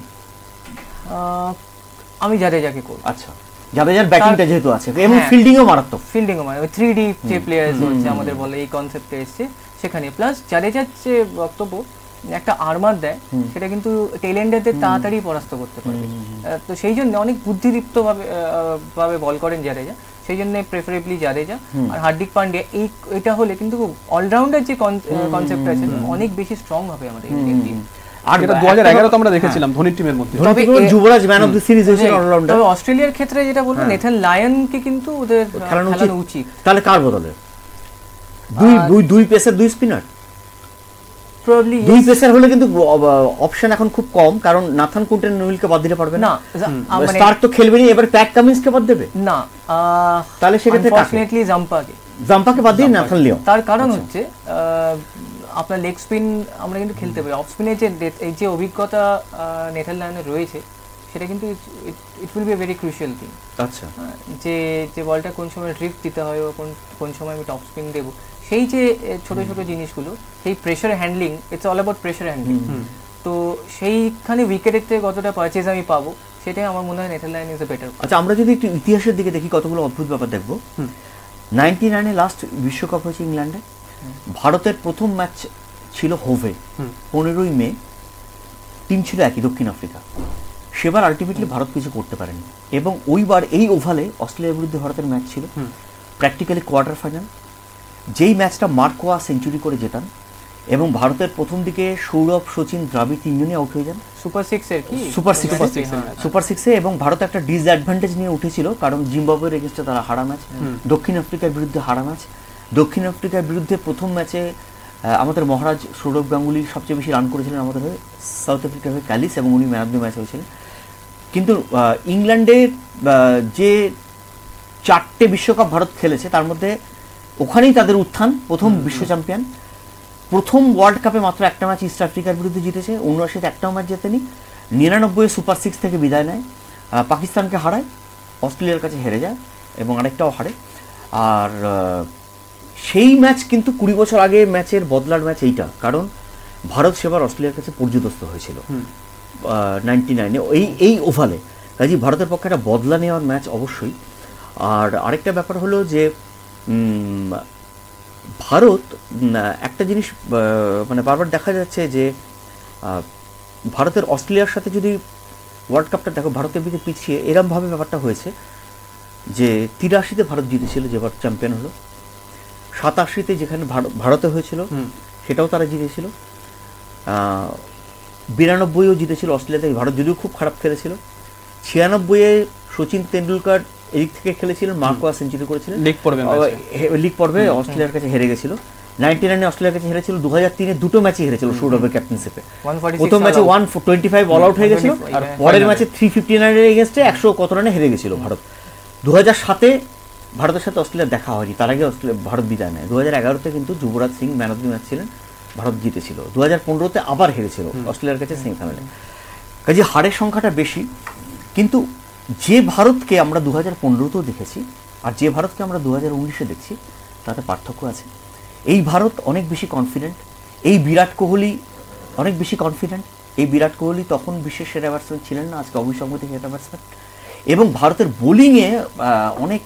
[SPEAKER 3] আমি জাদেজাকে করব।
[SPEAKER 2] আচ্ছা, জাদেজার ব্যাটিংটা যেহেতু আছে এবং ফিল্ডিংও মারাত্মক,
[SPEAKER 3] ফিল্ডিংও মানে থ্রি ডি যে প্লেয়ার্স হচ্ছে আমাদের বলে, এই কনসেপ্টে এসেছে সেখানে। প্লাস জাদেজার যে বক্তব্য একটা আর্মার দেয়, সেটা কিন্তু টেলেন্ডারদের তাড়াতাড়ি পরাস্ত করতে পারবে। তো সেই জন্য অনেক বুদ্ধিদীপ্ত ভাবে ভাবে বল করেন জাদেজা, সেই জন্য প্রেফারেবলি জাদেজা। আর হার্দিক পান্ডিয়া, এই এটা হলে কিন্তু অলরাউন্ডার যে কনসেপ্ট আছে অনেক বেশি স্ট্রং হবে আমাদের ইন্ডিয়ান টিম।
[SPEAKER 1] আর এটা দুই হাজার এগারো তে আমরা দেখেছিলাম ধোনির টিমের মধ্যে,
[SPEAKER 3] তবে
[SPEAKER 2] Yuvraj man of the series হয়েছে অলরাউন্ডার।
[SPEAKER 3] তবে অস্ট্রেলিয়ার ক্ষেত্রে যেটা বলবো, নেথান লায়নকে কিন্তু ওদের খেলানো উচিত।
[SPEAKER 2] তাহলে কার বদলে? দুই দুই দুই পেসার, দুই স্পিনার,
[SPEAKER 3] প্রবাবলি
[SPEAKER 2] দুই পেসার হলে কিন্তু অপশন এখন খুব কম, কারণ নাথান কুন্টেন নোয়েলকে বাদ দিতে পারবে না, স্টার্ক তো খেলবে না, এবার প্যাট কামিন্সকে বাদ দেবে না, তাহলে সেক্ষেত্রে
[SPEAKER 3] আনফরচুনেটলি জাম্পাকে
[SPEAKER 2] জাম্পাকে বাদ দিয়ে নাথান লিও।
[SPEAKER 3] তার কারণ হচ্ছে আপনার লেগ স্পিন আমরা কিন্তু খেলতে পারি, অফ স্পিনের যে এই যে অভিজ্ঞতা নেদারল্যান্ডের রয়েছে, সেটা কিন্তু it will be a very crucial thing.
[SPEAKER 2] আচ্ছা,
[SPEAKER 3] যে যে বলটা কোন সময় ড্রিফট দিতে হয়, কোন কোন সময় আমি টপ স্পিন দেবো, সেই যে ছোট ছোট জিনিসগুলো, সেই pressure handling, it's all about pressure handling. তো সেইখানে উইকেটের থেকে কতটা পারচেজ আমি পাবো, সেটাই আমার মনে হয় নেদারল্যান্ড ইজ এ বেটার।
[SPEAKER 2] আচ্ছা, আমরা যদি একটু ইতিহাসের দিকে দেখি, কতগুলো অদ্ভুত ব্যাপার দেখবো। নাইনটি নাইনে লাস্ট বিশ্বকাপ হয়েছে ইংল্যান্ডে, ভারতের প্রথম ম্যাচ ছিল হোভে, পনেরোই মে, টিম ছিল একই, দক্ষিণ আফ্রিকা। সেবার আলটিমেটলি ভারত কিছু করতে পারেনি, এবং ওইবার এই ওভালে অস্ট্রেলিয়ার বিরুদ্ধে ভারতের ম্যাচ ছিল, প্র্যাকটিক্যালি কোয়ার্টার ফাইনাল। যেই ম্যাচটা মার্কোয়া সেঞ্চুরি করে জেতান, এবং ভারতের প্রথম দিকে সৌরভ, সচিন, দ্রাবিড় তিনজনই আউট হয়ে যান
[SPEAKER 3] সুপার সিক্স এর কি
[SPEAKER 2] super six
[SPEAKER 1] super six
[SPEAKER 2] super সিক্সে এবং ভারত একটা ডিসঅ্যাডভান্টেজ নিয়ে উঠেছিল, কারণ জিম্বাবুয়ের এগেনস্টে তারা হারা ম্যাচ, দক্ষিণ আফ্রিকার বিরুদ্ধে হারা ম্যাচ। দক্ষিণ আফ্রিকার বিরুদ্ধে প্রথম ম্যাচে আমাদের মহারাজ সৌরভ গাঙ্গুলি সবচেয়ে বেশি রান করেছিলেন আমাদের হয়ে, সাউথ আফ্রিকার হয়ে ক্যালিস, এবং উনি ম্যান অফ দ্য ম্যাচ হয়েছিলেন। কিন্তু ইংল্যান্ডে যে চারটে বিশ্বকাপ ভারত খেলেছে তার মধ্যে ওখানেই তাদের উত্থান, প্রথম বিশ্ব চ্যাম্পিয়ন। প্রথম ওয়ার্ল্ড কাপে মাত্র একটা ম্যাচ ইস্ট আফ্রিকার বিরুদ্ধে জিতেছে, উনআশিতে একটাও ম্যাচ জেতেনি। নিরানব্বই সুপার সিক্স থেকে বিদায় নেয়, পাকিস্তানকে হারায়, অস্ট্রেলিয়ার কাছে হেরে যায় এবং আরেকটাও হারে। আর সেই ম্যাচ কিন্তু কুড়ি বছর আগে ম্যাচের বদলার ম্যাচ এইটা, কারণ ভারত সেবার অস্ট্রেলিয়ার কাছে পর্যদস্ত হয়েছিল নাইনটি নাইনে এই এই ওভালে। কাজে ভারতের পক্ষে একটা বদলা নেওয়ার ম্যাচ অবশ্যই। আর আরেকটা ব্যাপার হলো যে ভারত একটা জিনিস মানে বারবার দেখা যাচ্ছে যে ভারতের অস্ট্রেলিয়ার সাথে যদি ওয়ার্ল্ড কাপটা দেখো ভারতের দিকে পিছিয়ে এরমভাবে ব্যাপারটা হয়েছে যে তিরাশিতে ভারত জিতেছিল, যেবার চ্যাম্পিয়ন হলো। সাতাশিতে যেখানে ভারতে হয়েছিল সেটাও তারা জিতেছিল। বিরানব্বইও জিতেছিল অস্ট্রেলিয়াতে, ভারত যদিও খুব খারাপ খেলেছিল। ছিয়ানব্বইয়ে সচিন তেন্ডুলকর এদিক থেকে খেলেছিলেন, মার্কোয়া সেঞ্চুরি করেছিলেন লিগ পর্বে, লিগ পর্বে অস্ট্রেলিয়ার কাছে হেরে গেছিল। নাইনটি নাইনে অস্ট্রেলিয়ার কাছে হেরেছিল, দু হাজার তিনে দুটো ম্যাচে হেরেছিল সৌরভের ক্যাপ্টেনশিপে। প্রথম ম্যাচে one twenty five all out হয়ে গেছিল, আর পরের ম্যাচে থ্রি ফিফটি নাইনের এগেনস্টে একশো কত রানে হেরে গেছিল ভারত। দু হাজার সাতে ভারতের সাথে অস্ট্রেলিয়ার দেখা হয়নি, তার আগে অস্ট্রেলিয়া ভারত বিদায় নেয়। দু হাজার এগারোতে কিন্তু Yuvraj Singh man of the match ছিলেন, ভারত জিতেছিল। দু হাজার পনেরোতে আবার হেরেছিল অস্ট্রেলিয়ার কাছে সেমিফাইনালে। কাজে হারের সংখ্যাটা বেশি, কিন্তু যে ভারতকে আমরা দু হাজার পনেরোতেও দেখেছি আর যে ভারতকে আমরা দু হাজার উনিশে দেখছি তাতে পার্থক্য আছে। এই ভারত অনেক বেশি কনফিডেন্ট, এই বিরাট কোহলি অনেক বেশি কনফিডেন্ট। এই বিরাট কোহলি তখন বিশ্বের সেরা ব্যাটসম্যান ছিলেন না, আজকে অবিসংগতি সেরা ব্যাটসম্যান। এবং ভারতের বোলিংয়ে অনেক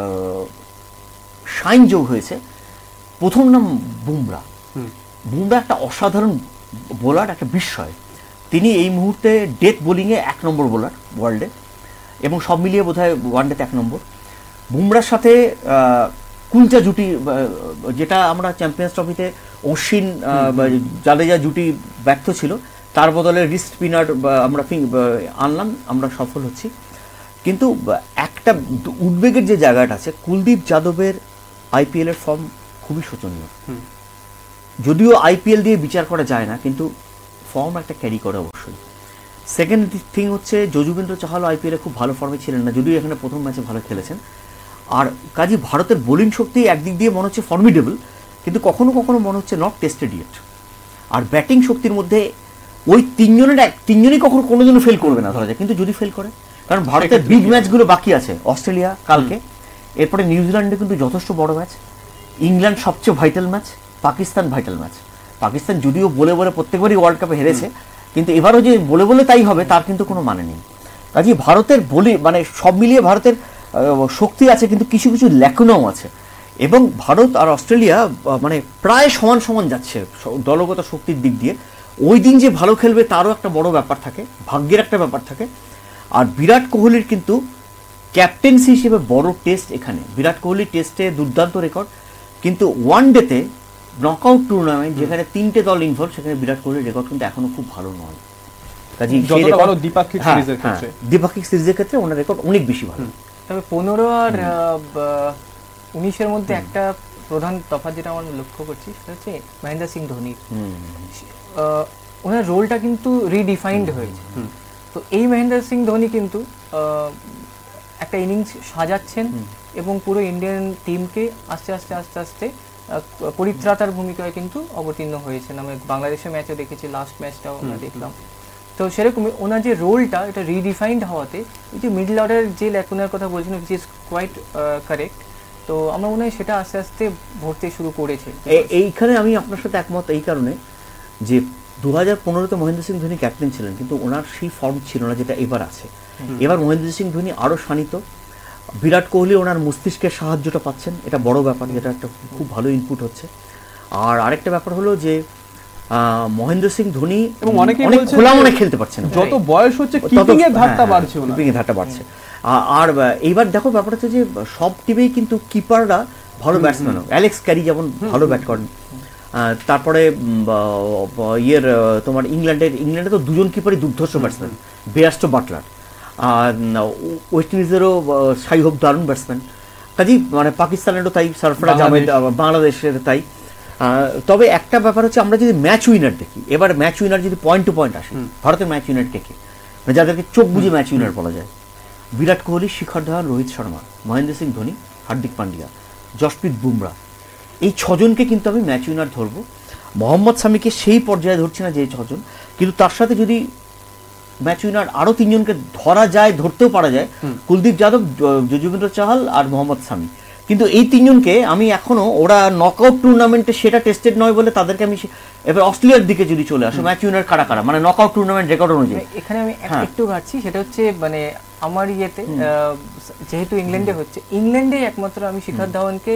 [SPEAKER 2] শাইন যোগ হয়েছে। প্রথম নাম বুমরা। বুমরা একটা অসাধারণ বোলার, একটা বিস্ময়। তিনি এই মুহূর্তে ডেথ বোলিংয়ে এক নম্বর বোলার ওয়ার্ল্ডে, এবং সব মিলিয়ে বোধ হয় ওয়ানডেতে এক নম্বর। বুমরার সাথে কুলচা জুটি, যেটা আমরা চ্যাম্পিয়ন্স ট্রফিতে অশ্বিন জাদেজা জুটি ব্যর্থ ছিল, তার বদলে রিস্ট স্পিনার আমরা আনলাম, আমরা সফল হচ্ছি। কিন্তু একটা উদ্বেগের যে জায়গাটা আছে, কুলদীপ যাদবের আইপিএল এর ফর্ম খুবই শোচনীয়। যদিও আইপিএল দিয়ে বিচার করা যায় না, কিন্তু ফর্ম একটা ক্যারি করে অবশ্যই। সেকেন্ড থিং হচ্ছে যজুবেন্দ্র চাহাল আইপিএলে খুব ভালো ফর্মে ছিলেন না, যদিও এখানে প্রথম ম্যাচে ভালো খেলেছেন। আর কাজী ভারতের বোলিং শক্তি একদিক দিয়ে মনে হচ্ছে ফর্মিডেবল, কিন্তু কখনো কখনো মনে হচ্ছে নট টেস্টেড ইয়েট। আর ব্যাটিং শক্তির মধ্যে ওই তিনজনের এক তিনজনই কখনো কোনোদিনও ফেল করবে না ধরা যায়, কিন্তু যদি ফেল করে, কারণ ভারতের বিগ ম্যাচগুলো বাকি আছে, অস্ট্রেলিয়া কালকে, এরপরে নিউজিল্যান্ডে কিন্তু যথেষ্ট বড় ম্যাচ, ইংল্যান্ড সবচেয়ে vital match, Pakistan vital match. Pakistan যদিও বলে বলে প্রত্যেকবারই ওয়ার্ল্ড কাপে হেরেছে, কিন্তু এবারও যে বলে বলে তাই হবে তার কিন্তু কোনো মানে নেই। কাজে ভারতের বলি মানে সব মিলিয়ে ভারতের শক্তি আছে, কিন্তু কিছু কিছু ল্যাকুনাও আছে। এবং ভারত আর অস্ট্রেলিয়া মানে প্রায় সমান সমান যাচ্ছে দলগত শক্তির দিক দিয়ে। ওই দিন যে ভালো খেলবে তারও একটা বড় ব্যাপার থাকে, ভাগ্যের একটা ব্যাপার থাকে। আর বিরাট কোহলির কিন্তু ক্যাপ্টেন্সি হিসেবে বড় টেস্ট এখানে। বিরাট কোহলি টেস্টে দুর্দান্ত রেকর্ড, কিন্তু ওয়ান ডেতে নকআউট টুর্নামেন্ট যেখানে তিনটে দল ইনভলভ, সেখানে বিরাট কোহলির রেকর্ড কিন্তু এখনো খুব ভালো নয়। কাজেই
[SPEAKER 1] দ্বিপাক্ষিক সিরিজের ক্ষেত্রে
[SPEAKER 2] দ্বিপাক্ষিক সিরিজের ক্ষেত্রে ওনার রেকর্ড অনেক বেশি ভালো।
[SPEAKER 3] তবে পনেরো আর উনিশের মধ্যে একটা প্রধান তফাৎ যেটা আমরা লক্ষ্য করছি সেটা হচ্ছে মহেন্দ্র সিং ধোনির ওনার রোলটা কিন্তু রিডিফাইন্ড হয়েছে। তো এই মহেন্দ্র সিং ধোনি কিন্তু একটা ইনিংস সাজাচ্ছেন এবং পুরো ইন্ডিয়ান টিমকে আস্তে আস্তে আস্তে আস্তে পরিত্রাতার ভূমিকায় কিন্তু অবতীর্ণ হয়েছেন। আমরা বাংলাদেশের ম্যাচও দেখেছি, লাস্ট ম্যাচটাও আমরা দেখলাম। তো সেরকম ওনার যে রোলটা এটা রিডিফাইন্ড হওয়াতে এই যে মিডল অর্ডার যে ল্যাকুনার কথা বলছেন, উইচ ইজ কোয়াইট কারেক্ট। তো আমার মনে হয় সেটা আস্তে আস্তে ভরতে শুরু করেছে।
[SPEAKER 2] এইখানে আমি আপনার সাথে একমত এই কারণে যে দু হাজার পনেরোতে মহেন্দ্র সিং ধোনি ক্যাপ্টেন ছিলেন, কিন্তু ওনার সেই ফর্ম ছিল না যেটা এবার আছে। এবার মহেন্দ্র সিং ধোনি আরও শানিত, বিরাট কোহলি ওনার মস্তিষ্কের সাহায্যটা পাচ্ছেন, এটা বড় ব্যাপার, যেটা একটা খুব ভালো ইনপুট হচ্ছে। আর আরেকটা ব্যাপার হলো যে মহেন্দ্র সিং ধোনি এবং অনেক খোলা মনে খেলতে পারছেন,
[SPEAKER 1] যত বয়স হচ্ছে কিপিং এর ধারটা বাড়ছে,
[SPEAKER 2] কিপিং এর ধারটা বাড়ছে। আর এইবার দেখো ব্যাপার হচ্ছে যে সব টিমেই কিন্তু কিপাররা ভালো ব্যাটসম্যান, অ্যালেক্স ক্যারি যেমন ভালো ব্যাট করেন, তারপরে ইয়ের তোমার ইংল্যান্ডের ইংল্যান্ডে তো দুজন কিপারই দুর্ধর্ষ ব্যাটসম্যান, বেয়াস্টো বাটলার, আর ওয়েস্ট ইন্ডিজেরও শাই হোক দারুণ ব্যাটসম্যান, কাজেই মানে পাকিস্তানেরও তাই, সরফরাজ আহমেদ বাংলাদেশের তাই। তবে একটা ব্যাপার হচ্ছে আমরা যদি ম্যাচ উইনার দেখি, এবার ম্যাচ উইনার যদি পয়েন্ট টু পয়েন্ট আসে, ভারতের ম্যাচ উইনার কে কে, মানে যাদেরকে চোখ বুঝে ম্যাচ উইনার বলা যায়, বিরাট কোহলি, শিখর ধাওয়ান, রোহিত শর্মা, মহেন্দ্র সিং ধোনি, হার্দিক পান্ডিয়া, জসপ্রীত বুমরা, এই ছজনকে কিন্তু আমি ম্যাচ উইনার ধরবো। মোহাম্মদ শামিকে সেই পর্যায়ে ধরছি না যে ছজন, কিন্তু তার সাথে যদি ম্যাচ উইনার আরো তিনজনকে ধরা যায়, ধরতেও পারা যায়, কুলদীপ যাদব, যজুবেন্দ্র চাহাল আর মোহাম্মদ শামি, কিন্তু এই তিনজনকে আমি এখনো, ওরা নকআউট টুর্নামেন্টে সেটা টেস্টেড নয় বলে তাদেরকে আমি, এবার অস্ট্রেলিয়ার দিকে যদি চলে আসো, ম্যাচ উইনার কারা কারা, মানে নকআউট টুর্নামেন্ট রেকর্ড অনুযায়ী,
[SPEAKER 3] এখানে আমি একটু ঘাটছি, সেটা হচ্ছে মানে আমার ইয়েতে যেহেতু ইংল্যান্ডে হচ্ছে, ইংল্যান্ডে একমাত্র আমি শিখর ধাওয়ানকে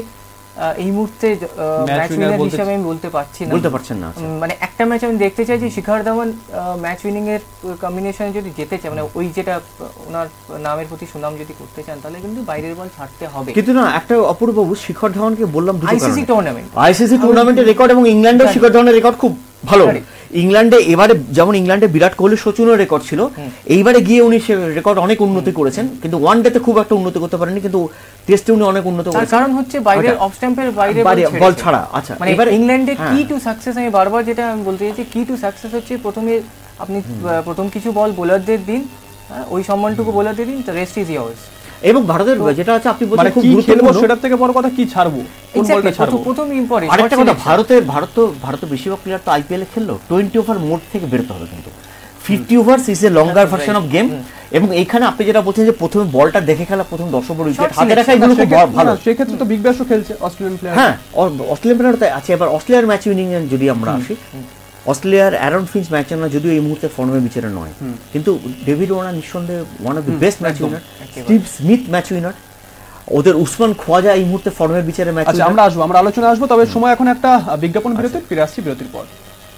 [SPEAKER 3] এই মুহূর্তে ম্যাচ উইনার হিসেবে আমি বলতে পারছি না,
[SPEAKER 2] বলতে পারছেন না।
[SPEAKER 3] মানে একটা ম্যাচ আমি দেখতে চাই যে শিখর ধাওয়ান ম্যাচ উইনিং এর কম্বিনেশনে যদি যেতে চায়, মানে ওই যেটা ওনার নামের প্রতি সুনাম যদি করতে চান, তাহলে কিন্তু বাইরের বল ছাড়তে হবে।
[SPEAKER 2] কিন্তু না, একটা অপূর্ব বাবু, শিখর ধাওয়ানকে বললাম
[SPEAKER 3] আইসিসি টুর্নামেন্ট,
[SPEAKER 2] আইসিসি টুর্নামেন্টের রেকর্ড এবং ইংল্যান্ডের শিখর ধাওয়ানের রেকর্ড খুব ভালো। ইংল্যান্ডে এবারে যেমন ইংল্যান্ডে বিরাট কোহলি, সচিনের রেকর্ড ছিল, এইবারে গিয়ে উনি সে রেকর্ড অনেক উন্নতি করেছেন, কিন্তু ওয়ান ডেতে খুব একটা উন্নতি করতে পারেননি, কিন্তু টেস্টে উনি অনেক উন্নতি করেছেন।
[SPEAKER 3] কারণ হচ্ছে বাইরের অফ স্ট্যাম্পের বাইরে
[SPEAKER 2] বল ছাড়া। আচ্ছা,
[SPEAKER 3] মানে এবার ইংল্যান্ডের কি টু সাকসেস, আমি বারবার যেটা আমি বলতে চাইছি, কি টু সাকসেস হচ্ছে প্রথমে আপনি প্রথম কিছু বল বোলারদের দিন, ওই সম্মানটুকু বোলারদের দিন, রেস্ট ইজ ইয়ার্স।
[SPEAKER 2] এবং ভারতের যেটা আছে আপনি বলছেন খুব
[SPEAKER 1] গুরুত্বপূর্ণ, সেটার থেকে বড় কথা কি ছাড়বো, কোন বলটা ছাড়বো,
[SPEAKER 3] প্রথম ইম্পর্টেন্ট।
[SPEAKER 2] আরেকটা কথা, ভারতের ভারত ভারত বেশিরভাগ প্লেয়ার তো আইপিএল এ খেললো, টোয়েন্টি ওভার মোড থেকে বেরোতে হবে, কিন্তু fifty overs is a longer version of game. এবং এইখানে আপনি যেটা বলছেন যে প্রথমে বলটা দেখে খেলা, প্রথম দশ ওভার উইকেট হাতে রাখা, এগুলো খুব ভালো।
[SPEAKER 1] সেই ক্ষেত্রে তো বিগ ব্যাশও খেলছে অস্ট্রেলিয়ান প্লেয়ার।
[SPEAKER 2] হ্যাঁ, অস্ট্রেলিয়ান প্লেয়ার তাই আছে। এবার অস্ট্রেলিয়ার ম্যাচ উইনিং এ যদি আমরা আসি, অস্ট্রেলিয়ার অ্যারন ফিঞ্চ ম্যাচ উইনার যদিও এই মুহূর্তে ফর্মের বিচারে নয়, কিন্তু ডেভিড ওয়ার্নার নিঃসন্দেহে one of the best match winner. Steve Smith match winner, ওদের উসমান খোয়াজা এই মুহূর্তে ফর্মের বিচারে ম্যাচ।
[SPEAKER 1] আচ্ছা, আমরা আসবো, আমরা আলোচনা আসবো, তবে সময় এখন একটা বিজ্ঞাপন বিরতি, ফিরে আসছি বিরতির পর।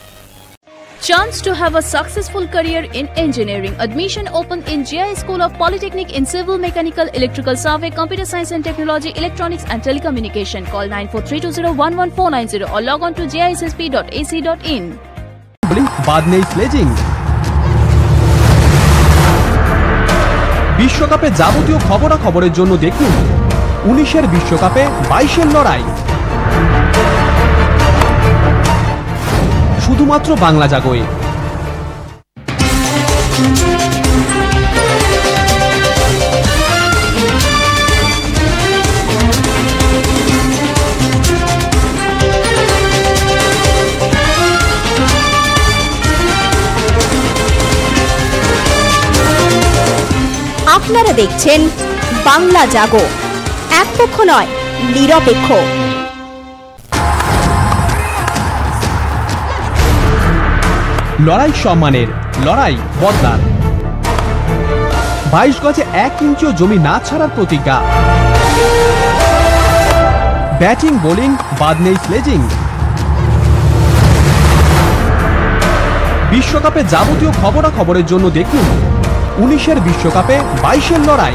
[SPEAKER 4] Chance to have a successful career in engineering. Admission open in J I School of Polytechnic in Civil, Mechanical, Electrical Survey, Computer Science and Technology, Electronics and Telecommunication. Call nine four three two zero one one four nine zero or log on to j i s s p dot a c dot in.
[SPEAKER 1] বাদ নেই স্লেজিং। বিশ্বকাপে যাবতীয় খবরাখবরের জন্য দেখুন উনিশের বিশ্বকাপে বাইশের লড়াই, শুধুমাত্র বাংলা জাগোয়ে।
[SPEAKER 5] আপনারা দেখছেন বাংলা জাগো, একপক্ষ নয়, নিরপেক্ষ।
[SPEAKER 1] লড়াই সম্মানের, লড়াই বদলার। বাইশ গজে এক ইঞ্চিও জমি না ছাড়ার প্রতিজ্ঞা। ব্যাটিং বোলিং বাদ নেই স্লেজিং। বিশ্বকাপে যাবতীয় খবরাখবরের জন্য দেখুন উনিশের বিশ্বকাপে বাইশের লড়াই,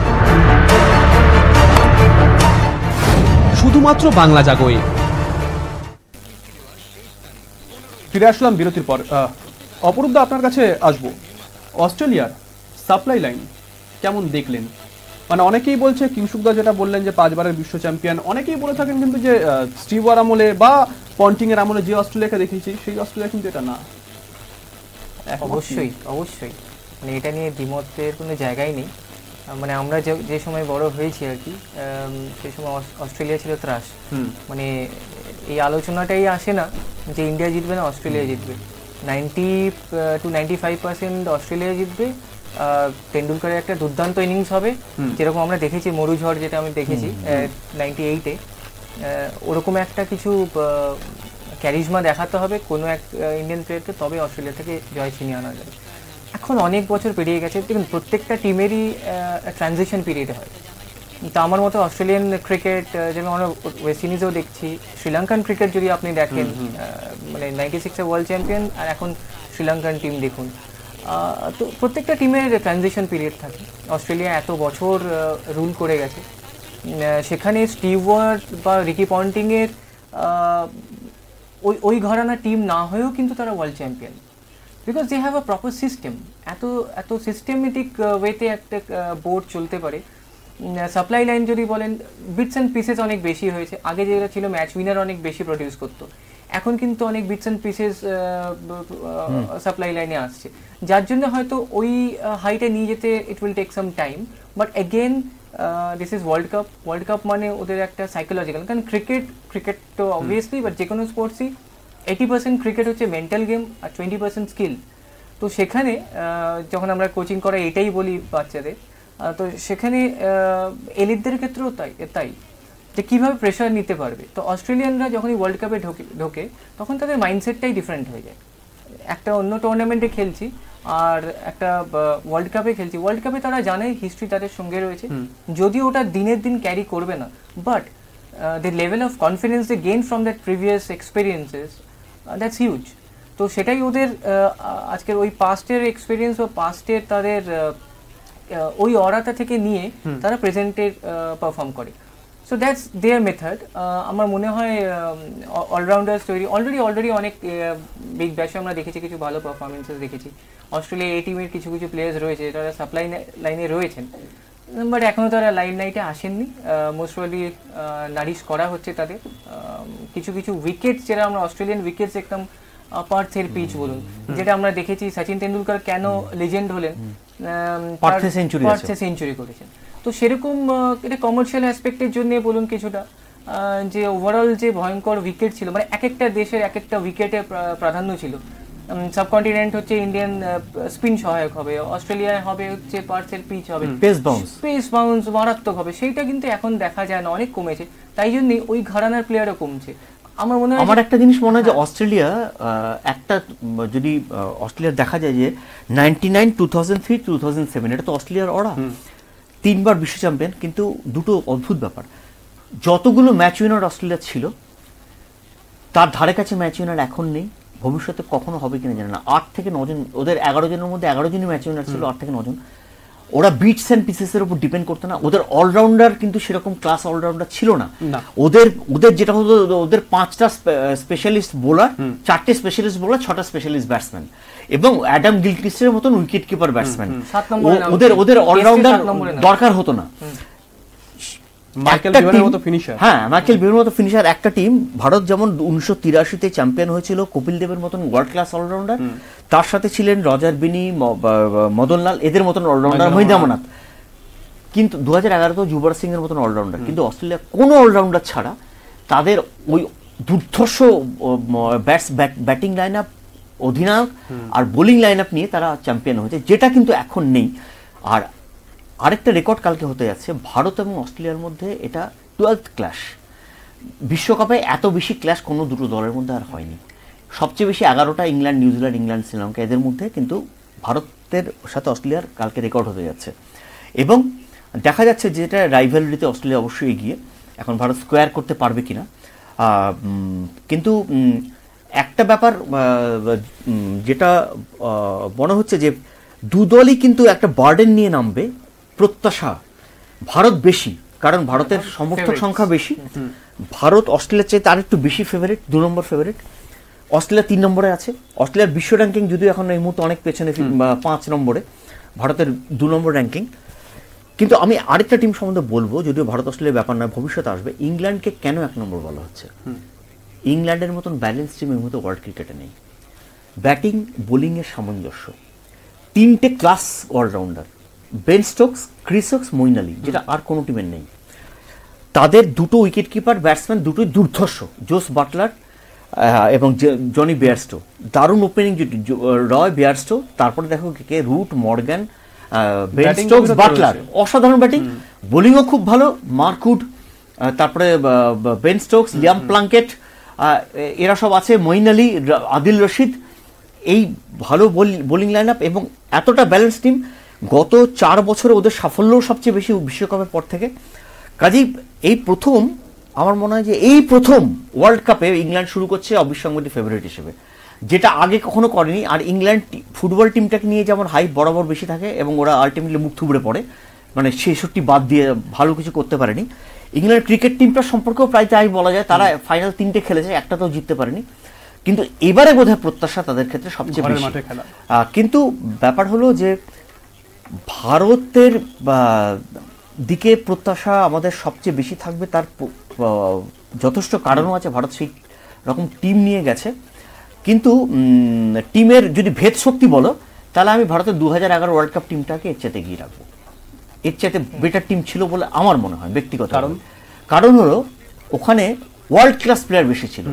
[SPEAKER 1] শুধুমাত্র বাংলা জাগোয়ে। ফিরে আসলাম বিরতির পর। অপরূপদা, আপনার কাছে আসবো। অস্ট্রেলিয়ার সাপ্লাই লাইন কেমন দেখলেন? মানে অনেকেই বলছে, কিংসুকদা যেটা বললেন যে পাঁচবারের বিশ্ব চ্যাম্পিয়ন, অনেকেই বলে থাকেন কিন্তু যে স্টিভ ওয়ার আমলে বা পন্টিং এর আমলে যে অস্ট্রেলিয়াকে দেখেছি সেই অস্ট্রেলিয়া কিন্তু এটা না।
[SPEAKER 3] অবশ্যই অবশ্যই, মানে এটা নিয়ে দ্বিমতের কোনো জায়গাই নেই। মানে আমরা যে যে সময় বড় হয়েছি আর কি, সেই সময় অস্ট্রেলিয়া ছিল ত্রাস। মানে এই আলোচনাটাই আসে না যে ইন্ডিয়া জিতবে না অস্ট্রেলিয়া জিতবে। Ninety two ninety five percent Australia জিতবে। টেন্ডুলকারের একটা দুর্দান্ত ইনিংস হবে, যেরকম আমরা দেখেছি মরুঝড়, যেটা আমি দেখেছি নাইনটি এইটে। ওরকম একটা কিছু ক্যারিজমা দেখাতে হবে কোনো এক ইন্ডিয়ান প্লেয়ারকে, তবে অস্ট্রেলিয়া থেকে জয় ছিনিয়ে আনা যাবে। এখন অনেক বছর পেরিয়ে গেছে, দেখুন প্রত্যেকটা টিমেরই ট্রানজিশন পিরিয়ড হয়। তো আমার মতো অস্ট্রেলিয়ান ক্রিকেট, যেমন আমরা ওয়েস্ট ইন্ডিজেও দেখছি, শ্রীলঙ্কান ক্রিকেট যদি আপনি দেখেন, মানে নাইনটি সিক্সে ওয়ার্ল্ড চ্যাম্পিয়ন, আর এখন শ্রীলঙ্কান টিম দেখুন, তো প্রত্যেকটা টিমের ট্রানজিশন পিরিয়ড থাকে। অস্ট্রেলিয়া এত বছর রুল করে গেছে, সেখানে স্টিভ ওয়ার বা রিকি পন্টিংয়ের ওই ওই ঘরানা টিম না হয়েও কিন্তু তারা world champion, because they have a proper system. এত এত সিস্টেমেটিক ওয়েতে একটা বোর্ড চলতে পারে। সাপ্লাই লাইন যদি বলেন, বিটস অ্যান্ড পিসেস অনেক বেশি হয়েছে। আগে যেটা ছিল ম্যাচ উইনার অনেক বেশি প্রডিউস করতো, এখন কিন্তু অনেক বিটস অ্যান্ড পিসেস সাপ্লাই লাইনে আসছে, যার জন্য হয়তো ওই হাইটে নিয়ে যেতে it will take some time. But again this is world cup. World cup মানে ওদের একটা সাইকোলজিক্যাল, কারণ ক্রিকেট ক্রিকেট তো অবভিয়াসলি, বাট যে কোনো স্পোর্টসই এইটি পার্সেন্ট ক্রিকেট হচ্ছে মেন্টাল গেম আর টোয়েন্টি পার্সেন্ট স্কিল। তো সেখানে যখন আমরা কোচিং করা এটাই বলি বাচ্চাদের, তো সেখানে এলিটদের ক্ষেত্রেও তাই তাই যে কীভাবে প্রেশার নিতে পারবে। তো অস্ট্রেলিয়ানরা যখনই ওয়ার্ল্ড কাপে ঢোকে ঢোকে তখন তাদের মাইন্ডসেটটাই ডিফারেন্ট হয়ে যায়। একটা অন্য টুর্নামেন্টে খেলছি আর একটা ওয়ার্ল্ড কাপে খেলছি, ওয়ার্ল্ড কাপে তারা জানে হিস্ট্রি তাদের সঙ্গে রয়েছে, যদিও ওটা দিনের দিন ক্যারি করবে না, but the level of confidence they gain from that previous experiences, that's huge. তো সেটাই ওদের আজকের ওই পাস্টের এক্সপিরিয়েন্স বা পাস্টের তাদের ওই অরাটা থেকে নিয়ে তারা প্রেজেন্টে পারফর্ম করে। So that's their method. আমার মনে হয় অলরাউন্ডার্স তৈরি অলরেডি অলরেডি অনেক বিগ ব্যাশে আমরা দেখেছি, কিছু ভালো পারফরমেন্সেস দেখেছি। অস্ট্রেলিয়া এ টিমের কিছু কিছু প্লেয়ার্স রয়েছে যারা সাপ্লাই লাইনে রয়েছেন, বাট এখনও তারা লাইন নাইটে আসেননি। মোস্ট প্রবাবলি নারিশ করা হচ্ছে তাদের। কিছু কিছু উইকেটস যেটা আমরা অস্ট্রেলিয়ান উইকেটস দেখতাম, পার্থের পিচ বলুন, যেটা আমরা দেখেছি সচিন তেন্ডুলকর কেন লেজেন্ড হলেন,
[SPEAKER 2] পার্থে সেঞ্চুরি
[SPEAKER 3] পার্থে সেঞ্চুরি করেছেন। তো সেরকম এটা কমার্শিয়াল অ্যাসপেক্টের জন্য বলুন কিছুটা, যে ওভারঅল যে ভয়ঙ্কর উইকেট ছিল, মানে এক একটা দেশের এক একটা উইকেটে প্রাধান্য ছিল। সাবকন্টিনেন্ট হচ্ছে ইন্ডিয়ান স্পিন সহায়ক হবে, অস্ট্রেলিয়ায় হবে হচ্ছে পার্থের পিচ হবে,
[SPEAKER 2] পেস বাউন্স
[SPEAKER 3] পেস বাউন্স মারাত্মক হবে। সেইটা কিন্তু এখন দেখা যায় না, অনেক কমেছে। তাই জন্যই ওই ঘরানার প্লেয়ারও কমছে। আমার মনে হয়
[SPEAKER 2] আমার একটা জিনিস মনে হয় যে অস্ট্রেলিয়া একটা যদি অস্ট্রেলিয়ার দেখা যায় যে ninety nine two thousand three two thousand seven এটা তো অস্ট্রেলিয়ার ওরা তিনবার বিশ্ব চ্যাম্পিয়ন, কিন্তু দুটো অদ্ভুত ব্যাপার, যতগুলো ম্যাচ উইনার অস্ট্রেলিয়া ছিল তার ধারে কাছে ম্যাচ উইনার এখন নেই, ভবিষ্যতে কখনো হবে কিনা জানে না। আট থেকে নজন, ওদের এগারো জনের মধ্যে এগারো জনই ম্যাচ উইনার ছিল, আট থেকে নজন। ওরা বিটস অ্যান্ড পিসেসের উপর ডিপেন্ড করতো না। ওদের অলরাউন্ডার কিন্তু সেরকম ক্লাস অলরাউন্ডার ছিল না। ওদের ওদের যেটা হতো, ওদের পাঁচটা স্পেশালিস্ট বোলার, চারটে স্পেশালিস্ট বোলার, ছটা স্পেশালিস্ট ব্যাটসম্যান এবং অ্যাডাম গিলক্রিস্টের মতন উইকেট কিপার ব্যাটসম্যান। ওদের ওদের অলরাউন্ডার দরকার হতো না।
[SPEAKER 1] মাইকেল বিভানের মতো ফিনিশার,
[SPEAKER 2] হ্যাঁ মাইকেল বিভানের মতো ফিনিশার একটা টিম। ভারত যেমন উনিশশো তিরাশিতে চ্যাম্পিয়ন হয়েছিল কপিল দেবের মতন ওয়ার্ল্ড ক্লাস অলরাউন্ডার, তার সাথে ছিলেন রজার বিনি, মদনলাল, এদের মতন অলরাউন্ডার, মহিন্দা আমনাথ। কিন্তু দু হাজার এগারোতেও যুবরাজ সিং এর মতন অলরাউন্ডার। কিন্তু অস্ট্রেলিয়া কোনো অলরাউন্ডার ছাড়া তাদের ওই দুর্ধর্ষ ব্যাটস ব্যাটিং লাইন আপ, অধিনায়ক আর বোলিং লাইন আপ নিয়ে তারা চ্যাম্পিয়ন হয়েছে, যেটা কিন্তু এখন নেই। আর আরেকটা রেকর্ড কালকে হতে যাচ্ছে ভারত এবং অস্ট্রেলিয়ার মধ্যে, এটা টুয়েলথ ক্ল্যাশ। বিশ্বকাপে এত বেশি ক্ল্যাশ কোনো দুটো দলের মধ্যে আর হয়নি। সবচেয়ে বেশি এগারোটা ইংল্যান্ড, নিউজিল্যান্ড, ইংল্যান্ড, শ্রীলঙ্কা, এদের মধ্যে, কিন্তু ভারতের সাথে অস্ট্রেলিয়ার কালকে রেকর্ড হতে যাচ্ছে। এবং দেখা যাচ্ছে যেটা রাইভালরিতে অস্ট্রেলিয়া অবশ্যই এগিয়ে, এখন ভারত স্কোয়ার করতে পারবে কিনা। কিন্তু একটা ব্যাপার যেটা মনে হচ্ছে যে দু দলই কিন্তু একটা বার্ডেন নিয়ে নামবে, প্রত্যাশা ভারত বেশি, কারণ ভারতের সমর্থক সংখ্যা বেশি। ভারত অস্ট্রেলিয়ার চেয়ে তার একটু বেশি ফেভারিট, দু নম্বর ফেভারিট। অস্ট্রেলিয়া তিন নম্বরে আছে। অস্ট্রেলিয়ার বিশ্ব র্যাঙ্কিং যদিও এখন এই মুহূর্তে অনেক পেছনে, পাঁচ নম্বরে, ভারতের দু নম্বর র্যাঙ্কিং। কিন্তু আমি আরেকটা টিম সম্বন্ধে বলবো, যদিও ভারত অস্ট্রেলিয়ার ব্যাপার নয়, ভবিষ্যতে আসবে। ইংল্যান্ডকে কেন এক নম্বর বলা হচ্ছে? ইংল্যান্ডের মতন ব্যালেন্স টিম এই মুহূর্তে ওয়ার্ল্ড ক্রিকেটে নেই। ব্যাটিং বোলিংয়ের সামঞ্জস্য, তিনটে class allrounder, Ben Stokes, Chris Woakes, Moeen Ali, যেটা আর কোনো টিমের নেই। তাদের দুটো উইকেট কিপার ব্যাটসম্যান দুটোই দুর্ধর্ষ, জোস বাটলার এবং জনি বেয়ারস্টো, দারুণ ওপেনিং জুটি, রয় বেয়ারস্টো, তারপরে দেখো কে Root, Morgan, Ben Stokes, Buttler, অসাধারণ ব্যাটিং। বোলিংও খুব ভালো, মার্কুড, তারপরে বেন স্টোকস, লিয়াম প্লাঙ্কেট, এরা সব আছে, মঈন আলী, আদিল রশিদ, এই ভালো বোলিং লাইন আপ এবং এতটা ব্যালেন্স টিম। গত চার বছরে ওদের সাফল্যও সবচেয়ে বেশি বিশ্বকাপের পর থেকে। কাজেই এই প্রথম, আমার মনে হয় যে এই প্রথম ওয়ার্ল্ড কাপে ইংল্যান্ড শুরু করছে অবিসংবাদী ফেভারিট হিসেবে, যেটা আগে কখনো করেনি। আর ইংল্যান্ড ফুটবল টিমটাকে নিয়ে যেমন হাইপ বরাবর বেশি থাকে এবং ওরা আলটিমেটলি মুখ থুবড়ে পড়ে, মানে ছেষট্টি বাদ দিয়ে ভালো কিছু করতে পারেনি। ইংল্যান্ড ক্রিকেট টিমটার সম্পর্কেও প্রায় তাই বলা যায়, তারা ফাইনাল তিনটে খেলেছে, একটা তো জিততে পারেনি। কিন্তু এবারে বোধহয় প্রত্যাশা তাদের ক্ষেত্রে সবচেয়ে
[SPEAKER 1] ঘরের
[SPEAKER 2] বেশি।
[SPEAKER 1] মাঠে খেলা।
[SPEAKER 2] আহ, কিন্তু ব্যাপার হলো যে ভারতের আহ, দিকে প্রত্যাশা আমাদের সবচেয়ে বেশি থাকবে, তার প- আহ, যথেষ্ট কারণও আছে। ভারত সেই রকম টিম নিয়ে গেছে, কিন্তু উম, টিমের যদি ভেদ শক্তি বলো তাহলে আমি ভারতের দু হাজার এগারো ওয়ার্ল্ড কাপ টিমটাকে এর চাইতে এগিয়ে রাখবো। এর চাইতে বেটার টিম ছিল বলে আমার মনে হয় ব্যক্তিগত
[SPEAKER 1] কারণ?
[SPEAKER 2] কারণ হলো ওখানে ওয়ার্ল্ড ক্লাস প্লেয়ার বেশি ছিল।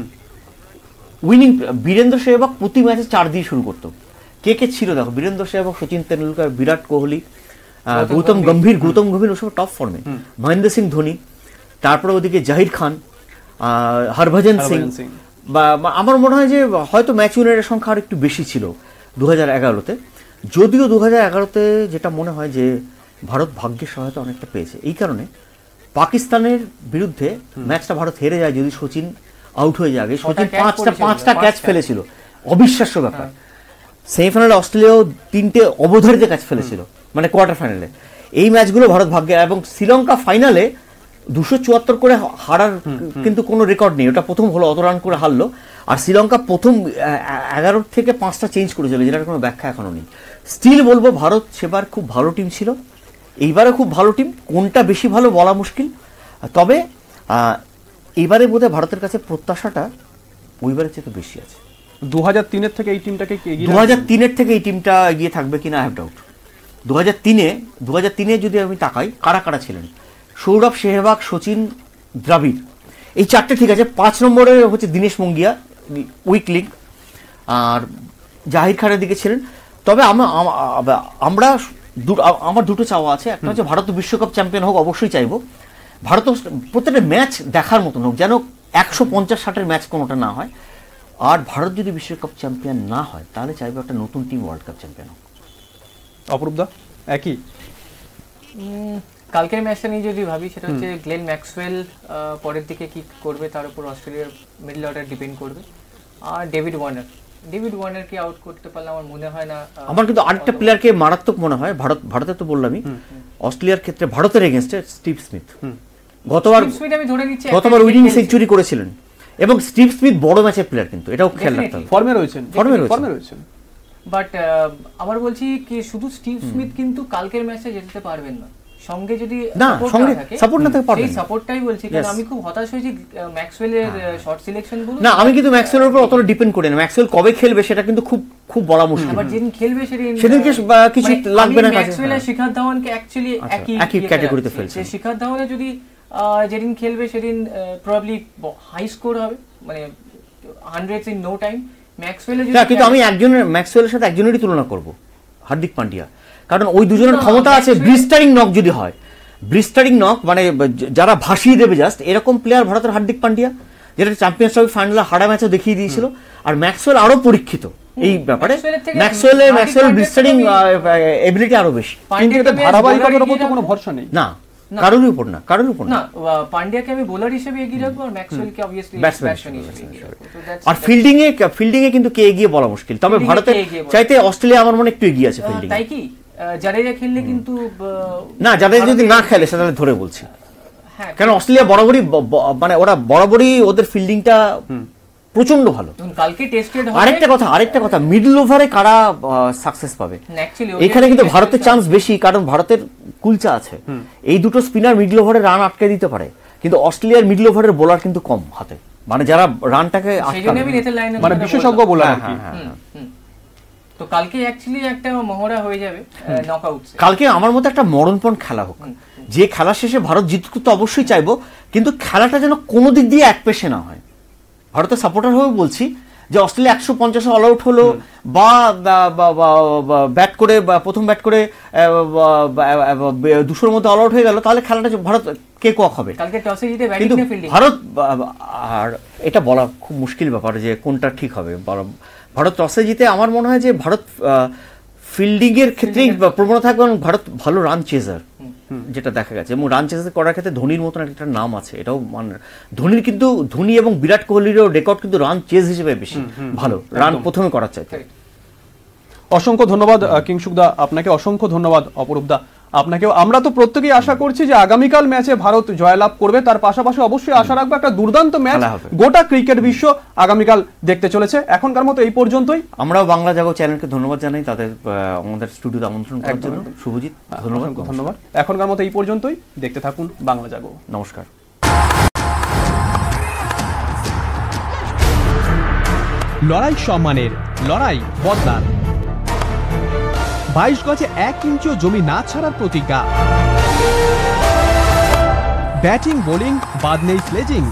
[SPEAKER 2] উইনিং বীরেন্দ্র সেহবাগ প্রতি ম্যাচে চার দিয়ে শুরু করতো। কে কে ছিল দেখো, বীরেন্দ্র সেহবাগ, সচিন তেন্ডুলকর, বিরাট কোহলি, আহ, গৌতম গম্ভীর গৌতম গম্ভীর ওসব টপ ফর্মে, মহেন্দ্র সিং ধোনি, তারপরে ওদিকে জাহির খান, আহ, হরভজন সিং।
[SPEAKER 1] হরভজন সিং।
[SPEAKER 2] বা বা আমার মনে হয় যে হয়তো ম্যাচ উইনারের সংখ্যা আর একটু বেশি ছিল দু হাজার এগারোতে। যদিও দু হাজার এগারোতে যেটা মনে হয় যে ভারত ভাগ্যের সহায়তা অনেকটা পেয়েছে, এই কারণে পাকিস্তানের বিরুদ্ধে ম্যাচটা ভারত হেরে যায় যদি সচিন আউট হয়ে যায়। আগে সচিন
[SPEAKER 3] catch
[SPEAKER 2] পাঁচটা
[SPEAKER 3] করেছিল,
[SPEAKER 2] পাঁচটা ক্যাচ
[SPEAKER 3] পাঁচটা।
[SPEAKER 2] ফেলেছিল, অবিশ্বাস্য ব্যাপার। সেমিফাইনালে অস্ট্রেলিয়াও তিনটে অবধারিত ক্যাচ ফেলেছিল, মানে কোয়ার্টার ফাইনালে। এই ম্যাচগুলো ভারত ভাগ্যে, এবং শ্রীলঙ্কা ফাইনালে দুশো চুয়াত্তর করে হারার কিন্তু কোনো রেকর্ড নেই, ওটা প্রথম হলো, অত রান করে হারলো। আর শ্রীলঙ্কা প্রথম এগারো থেকে পাঁচটা চেঞ্জ করেছিল, যেটার কোনো ব্যাখ্যা এখনো নেই। স্টিল বলবো ভারত সেবার খুব ভালো টিম ছিল, এইবারে খুব ভালো টিম। কোনটা বেশি ভালো বলা মুশকিল, তবে আহ, এইবারে বোধহয় ভারতের কাছে প্রত্যাশাটা ওইবারের চেয়ে বেশি আছে।
[SPEAKER 1] দু হাজার তিনের থেকে এই টিমটাকে কি এগিয়ে
[SPEAKER 2] দু হাজার তিনের থেকে এই টিমটা এগিয়ে থাকবে কিনা আই হ্যাভ ডাউট। দু হাজার তিনে দু হাজার তিনে যদি আমি তাকাই, কারা কারা ছিলেন, সৌরভ, সেহবাগ, সচিন, দ্রাবিড়, এই চারটে ঠিক আছে। পাঁচ নম্বরে হচ্ছে দীনেশ মঙ্গিয়া, উইক লিগ, আর জাহির খানের দিকে ছিলেন। তবে আমরা আমরা দু- আমার দুটো চাওয়া আছে। একটা হচ্ছে ভারত বিশ্বকাপ চ্যাম্পিয়ন হোক, অবশ্যই চাইবো। ভারত প্রত্যেকটা ম্যাচ দেখার মতন হোক, যেন একশো পঞ্চাশ ষাটের ম্যাচ কোনোটা না হয়। আর ভারত যদি বিশ্বকাপ চ্যাম্পিয়ন না হয় তাহলে চাইবো একটা নতুন টিম ওয়ার্ল্ড কাপ চ্যাম্পিয়ন হোক।
[SPEAKER 1] অপরূপদা একই?
[SPEAKER 3] উম, কালকের ম্যাচটা নিয়ে যদি ভাবি, সেটা হচ্ছে গ্লেন ম্যাক্সওয়েল আহ, পরের দিকে কি করবে তার উপর অস্ট্রেলিয়ার মিডল অর্ডার ডিপেন্ড করবে। আর ডেভিড ওয়ার্নার ডেভিড ওয়ার্নারকে আউট করতে পারলে আমার মনে হয় না। আহ,
[SPEAKER 2] আমার কিন্তু আরেকটা প্লেয়ারকে মারাত্মক মনে হয় ভারত, ভারতে তো বললামই, অস্ট্রেলিয়ার ক্ষেত্রে ভারতের এগেনস্টে স্টিভ স্মিথ। গতবার
[SPEAKER 3] স্টিভ স্মিথ আমি ধরে নিচ্ছি
[SPEAKER 2] গতবার
[SPEAKER 3] একটা
[SPEAKER 2] উইনিং
[SPEAKER 3] খেলছে।
[SPEAKER 2] সেঞ্চুরি করেছিলেন, এবং স্টিভ স্মিথ বড় ম্যাচের প্লেয়ার, কিন্তু এটাও খেয়াল রাখতে হবে।
[SPEAKER 1] ফর্মে রয়েছেন,
[SPEAKER 2] ফর্মে রয়েছেন।
[SPEAKER 1] ফর্মে রয়েছেন।
[SPEAKER 3] বাট আমার বলছি কি শুধু স্টিভ স্মিথ কিন্তু কালকের ম্যাচে যেতে পারবেন না, সঙ্গে যদি
[SPEAKER 2] না,
[SPEAKER 3] support
[SPEAKER 2] সঙ্গে
[SPEAKER 3] থাকে,
[SPEAKER 2] support না থাকলে পারবেন
[SPEAKER 3] সেই
[SPEAKER 2] না।
[SPEAKER 3] সাপোর্টটাই বলছি। কারণ
[SPEAKER 2] Yes.
[SPEAKER 3] আমি খুব হতাশ হয়েছি ম্যাক্সওয়েলের শর্ট সিলেকশন গুলো।
[SPEAKER 2] না, আমি কিন্তু ম্যাক্সওয়েলের উপর অতটা ডিপেন্ড করি না। ম্যাক্সওয়েল কবে খেলবে সেটা কিন্তু খুব খুব বলা মুশকিল।
[SPEAKER 3] আবার যেদিন খেলবে সেদিন
[SPEAKER 2] সেদিনকে বা কিছু লাগবে না কাজে।
[SPEAKER 3] ম্যাক্সওয়েল আর শিখর ধাওয়ানকে অ্যাকচুয়ালি
[SPEAKER 2] আচ্ছা,
[SPEAKER 3] একই
[SPEAKER 2] একই
[SPEAKER 3] ইয়েতে
[SPEAKER 2] ক্যাটাগরিতে
[SPEAKER 3] রাখছি।
[SPEAKER 2] ফেলছেন।
[SPEAKER 3] যে শিখর ধাওয়ানে যদি আহ, যেদিন খেলবে সেদিন প্রবাবলি হাই স্কোর হবে, মানে হান্ড্রেডস ইন নো টাইম। ম্যাক্সওয়েলের যদি
[SPEAKER 2] না, কিন্তু আমি একজনের ম্যাক্সওয়েলের সাথে একজনেরই তুলনা করব, হার্দিক পান্ডিয়া। কারণ ওই দুজনের
[SPEAKER 3] না,
[SPEAKER 2] ক্ষমতা আছে।
[SPEAKER 3] Maxwell-
[SPEAKER 2] ব্লিস্টারিং নক যদি হয়, ব্লিস্টারিং নক মানে যারা ভাসিয়ে দেবে জাস্ট, এরকম প্লেয়ার ভারতের হার্দিক পান্ডিয়া, যেটা চ্যাম্পিয়ন্স ট্রফি ফাইনালে হারা ম্যাচও দেখিয়ে দিয়েছিল। আর ম্যাক্সওয়েল আরো পরীক্ষিত এই ব্যাপারে।
[SPEAKER 3] ম্যাক্সওয়েলের থেকে
[SPEAKER 2] ম্যাক্সওয়েলের
[SPEAKER 3] হার্দিক
[SPEAKER 2] ম্যাক্সওয়েল
[SPEAKER 3] পান্ডিয়ার
[SPEAKER 2] ব্লিস্টারিং
[SPEAKER 3] থেকে
[SPEAKER 2] এবিলিটি আরো বেশি,
[SPEAKER 1] কিন্তু
[SPEAKER 3] পান্ডিয়াকে
[SPEAKER 1] এটা
[SPEAKER 3] আমি as
[SPEAKER 1] ধারাবাহিকতার
[SPEAKER 3] bowler
[SPEAKER 1] উপর তো
[SPEAKER 3] এগিয়ে
[SPEAKER 1] কোনো
[SPEAKER 3] রাখবো।
[SPEAKER 1] ভরসা নেই।
[SPEAKER 2] না কারোর উপর না, কারোর উপর
[SPEAKER 3] না,
[SPEAKER 2] না।
[SPEAKER 3] আহ, পান্ডিয়াকে আমি বোলার হিসেবে এগিয়ে রাখবো, আর ম্যাক্সওয়েলকে অবভিয়াসলি
[SPEAKER 2] Batsman
[SPEAKER 3] ব্যাটসম্যান
[SPEAKER 2] হিসেবে,
[SPEAKER 3] হিসেবে এগিয়ে রাখবো। So that's-
[SPEAKER 2] আর ফিল্ডিং এ ফিল্ডিং এ কিন্তু কে এগিয়ে বলা মুশকিল। তবে
[SPEAKER 3] Fielding এ
[SPEAKER 2] ভারতের
[SPEAKER 3] কে এগিয়ে বলা
[SPEAKER 2] চাইতে অস্ট্রেলিয়া আমার মনে হয় একটু এগিয়ে আছে
[SPEAKER 3] আহ,
[SPEAKER 2] ফিল্ডিং।
[SPEAKER 3] তাই কি আহ, জাডেজা খেললে কিন্তু আহ,
[SPEAKER 2] না, যাদের যদি
[SPEAKER 3] ভারতের-
[SPEAKER 2] না খেলে সেটা আমি ধরে বলছি।
[SPEAKER 3] হ্যাঁ,
[SPEAKER 2] কারণ অস্ট্রেলিয়া বরাবরই ব- ব- মানে ওরা বরাবরই ওদের ফিল্ডিংটা প্রচন্ড ভালো।
[SPEAKER 3] দেখুন, কালকে টেস্টেড
[SPEAKER 2] আরেকটা কথা আরেকটা কথা মিডল ওভারে কারা সাকসেস পাবে
[SPEAKER 3] অ্যাকচুয়ালি
[SPEAKER 2] এখানে কিন্তু ভারতের চান্স বেশি, কারণ ভারতের কুলচা আছে। এই দুটো স্পিনার মিডল ওভারে রান আটকে দিতে পারে, কিন্তু অস্ট্রেলিয়ার মিডল ওভারের বোলার কিন্তু কম হাতে, মানে যারা রানটাকে
[SPEAKER 3] সেই জন্য আমি
[SPEAKER 2] আটকাবে।
[SPEAKER 3] নেথের লাইনে
[SPEAKER 1] মানে বিশেষজ্ঞ বোলার আর কি।
[SPEAKER 2] হ্যাঁ, হ্যাঁ।
[SPEAKER 3] তো কালকে অ্যাকচুয়ালি একটা মহড়া হয়ে যাবে নকআউট।
[SPEAKER 2] কালকে আমার মতে একটা মরণপণ খেলা হোক, যে খেলা শেষে ভারত জিতুক তো অবশ্যই চাইবো, কিন্তু খেলাটা যেন কোনো দিক দিয়ে এক পেশে না হয়। ভারতের সাপোর্টার হয়ে বলছি যে অস্ট্রেলিয়া একশো পঞ্চাশে অল আউট হলো, বা ব্যাট করে বা প্রথম ব্যাট করে দুশোর মধ্যে অল আউট হয়ে গেল, তাহলে খেলাটা ভারত কে কক হবে।
[SPEAKER 3] কালকে টসে জিতে ব্যাটিং
[SPEAKER 2] কিন্তু
[SPEAKER 3] না ফিল্ডিং?
[SPEAKER 2] ভারত বা- আর এটা বলা খুব মুশকিল ব্যাপার যে কোনটা ঠিক হবে। বলা- ভারত টসে জিতে আমার মনে হয় যে ভারত ফিল্ডিং এর ক্ষেত্রেই প্রবণতা থাকবে, কারণ ভারত ভালো রান চেজার, যেটা দেখা গেছে। এবং রান চেজার করার ক্ষেত্রে ধোনির মতন একটা নাম আছে, এটাও মানে ধোনির কিন্তু ধোনি এবং বিরাট কোহলিরও রেকর্ড কিন্তু রান চেজ হিসেবে বেশি ভালো, রান প্রথমে করার চাইতে।
[SPEAKER 1] অসংখ্য ধন্যবাদ আহ, কিংসুকদা আপনাকে, অসংখ্য ধন্যবাদ অপরূপদা আপনাকেও। আমরা তো প্রত্যেকেই আশা করছি যে আগামীকাল ম্যাচে ভারত জয়লাভ করবে, তার পাশাপাশি অবশ্যই আশা রাখবো একটা দুর্দান্ত ম্যাচ
[SPEAKER 2] খেলা হবে।
[SPEAKER 1] গোটা ক্রিকেট বিশ্ব আগামীকাল দেখতে চলেছে। এখনকার মতো এই পর্যন্তই।
[SPEAKER 2] আমরাও বাংলা জাগো চ্যানেলকে ধন্যবাদ জানাই তাদের আহ, আমাদের স্টুডিওতে আমন্ত্রণ করার
[SPEAKER 1] একদম,
[SPEAKER 2] জন্য।
[SPEAKER 1] একদম।
[SPEAKER 2] শুভজিৎ ধন্যবাদ।
[SPEAKER 1] অসংখ্য ধন্যবাদ। এখনকার মতো এই পর্যন্তই, দেখতে থাকুন বাংলা জাগো।
[SPEAKER 2] নমস্কার।
[SPEAKER 6] লড়াই সম্মানের, লড়াই বদলার। বাইশ গজে এক ইঞ্চিও জমি না ছাড়ার প্রতিজ্ঞা। ব্যাটিং বোলিং বাদ নেই স্লেজিং।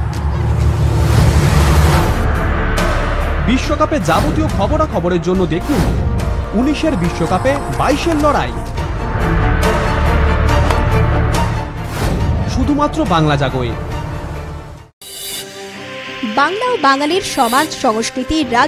[SPEAKER 6] বিশ্বকাপে যাবতীয় খবরাখবরের জন্য দেখুন উনিশের বিশ্বকাপে বাইশের লড়াই, শুধুমাত্র বাংলা জাগোয়।
[SPEAKER 5] বাংলা ও বাঙালির সমাজ সংস্কৃতি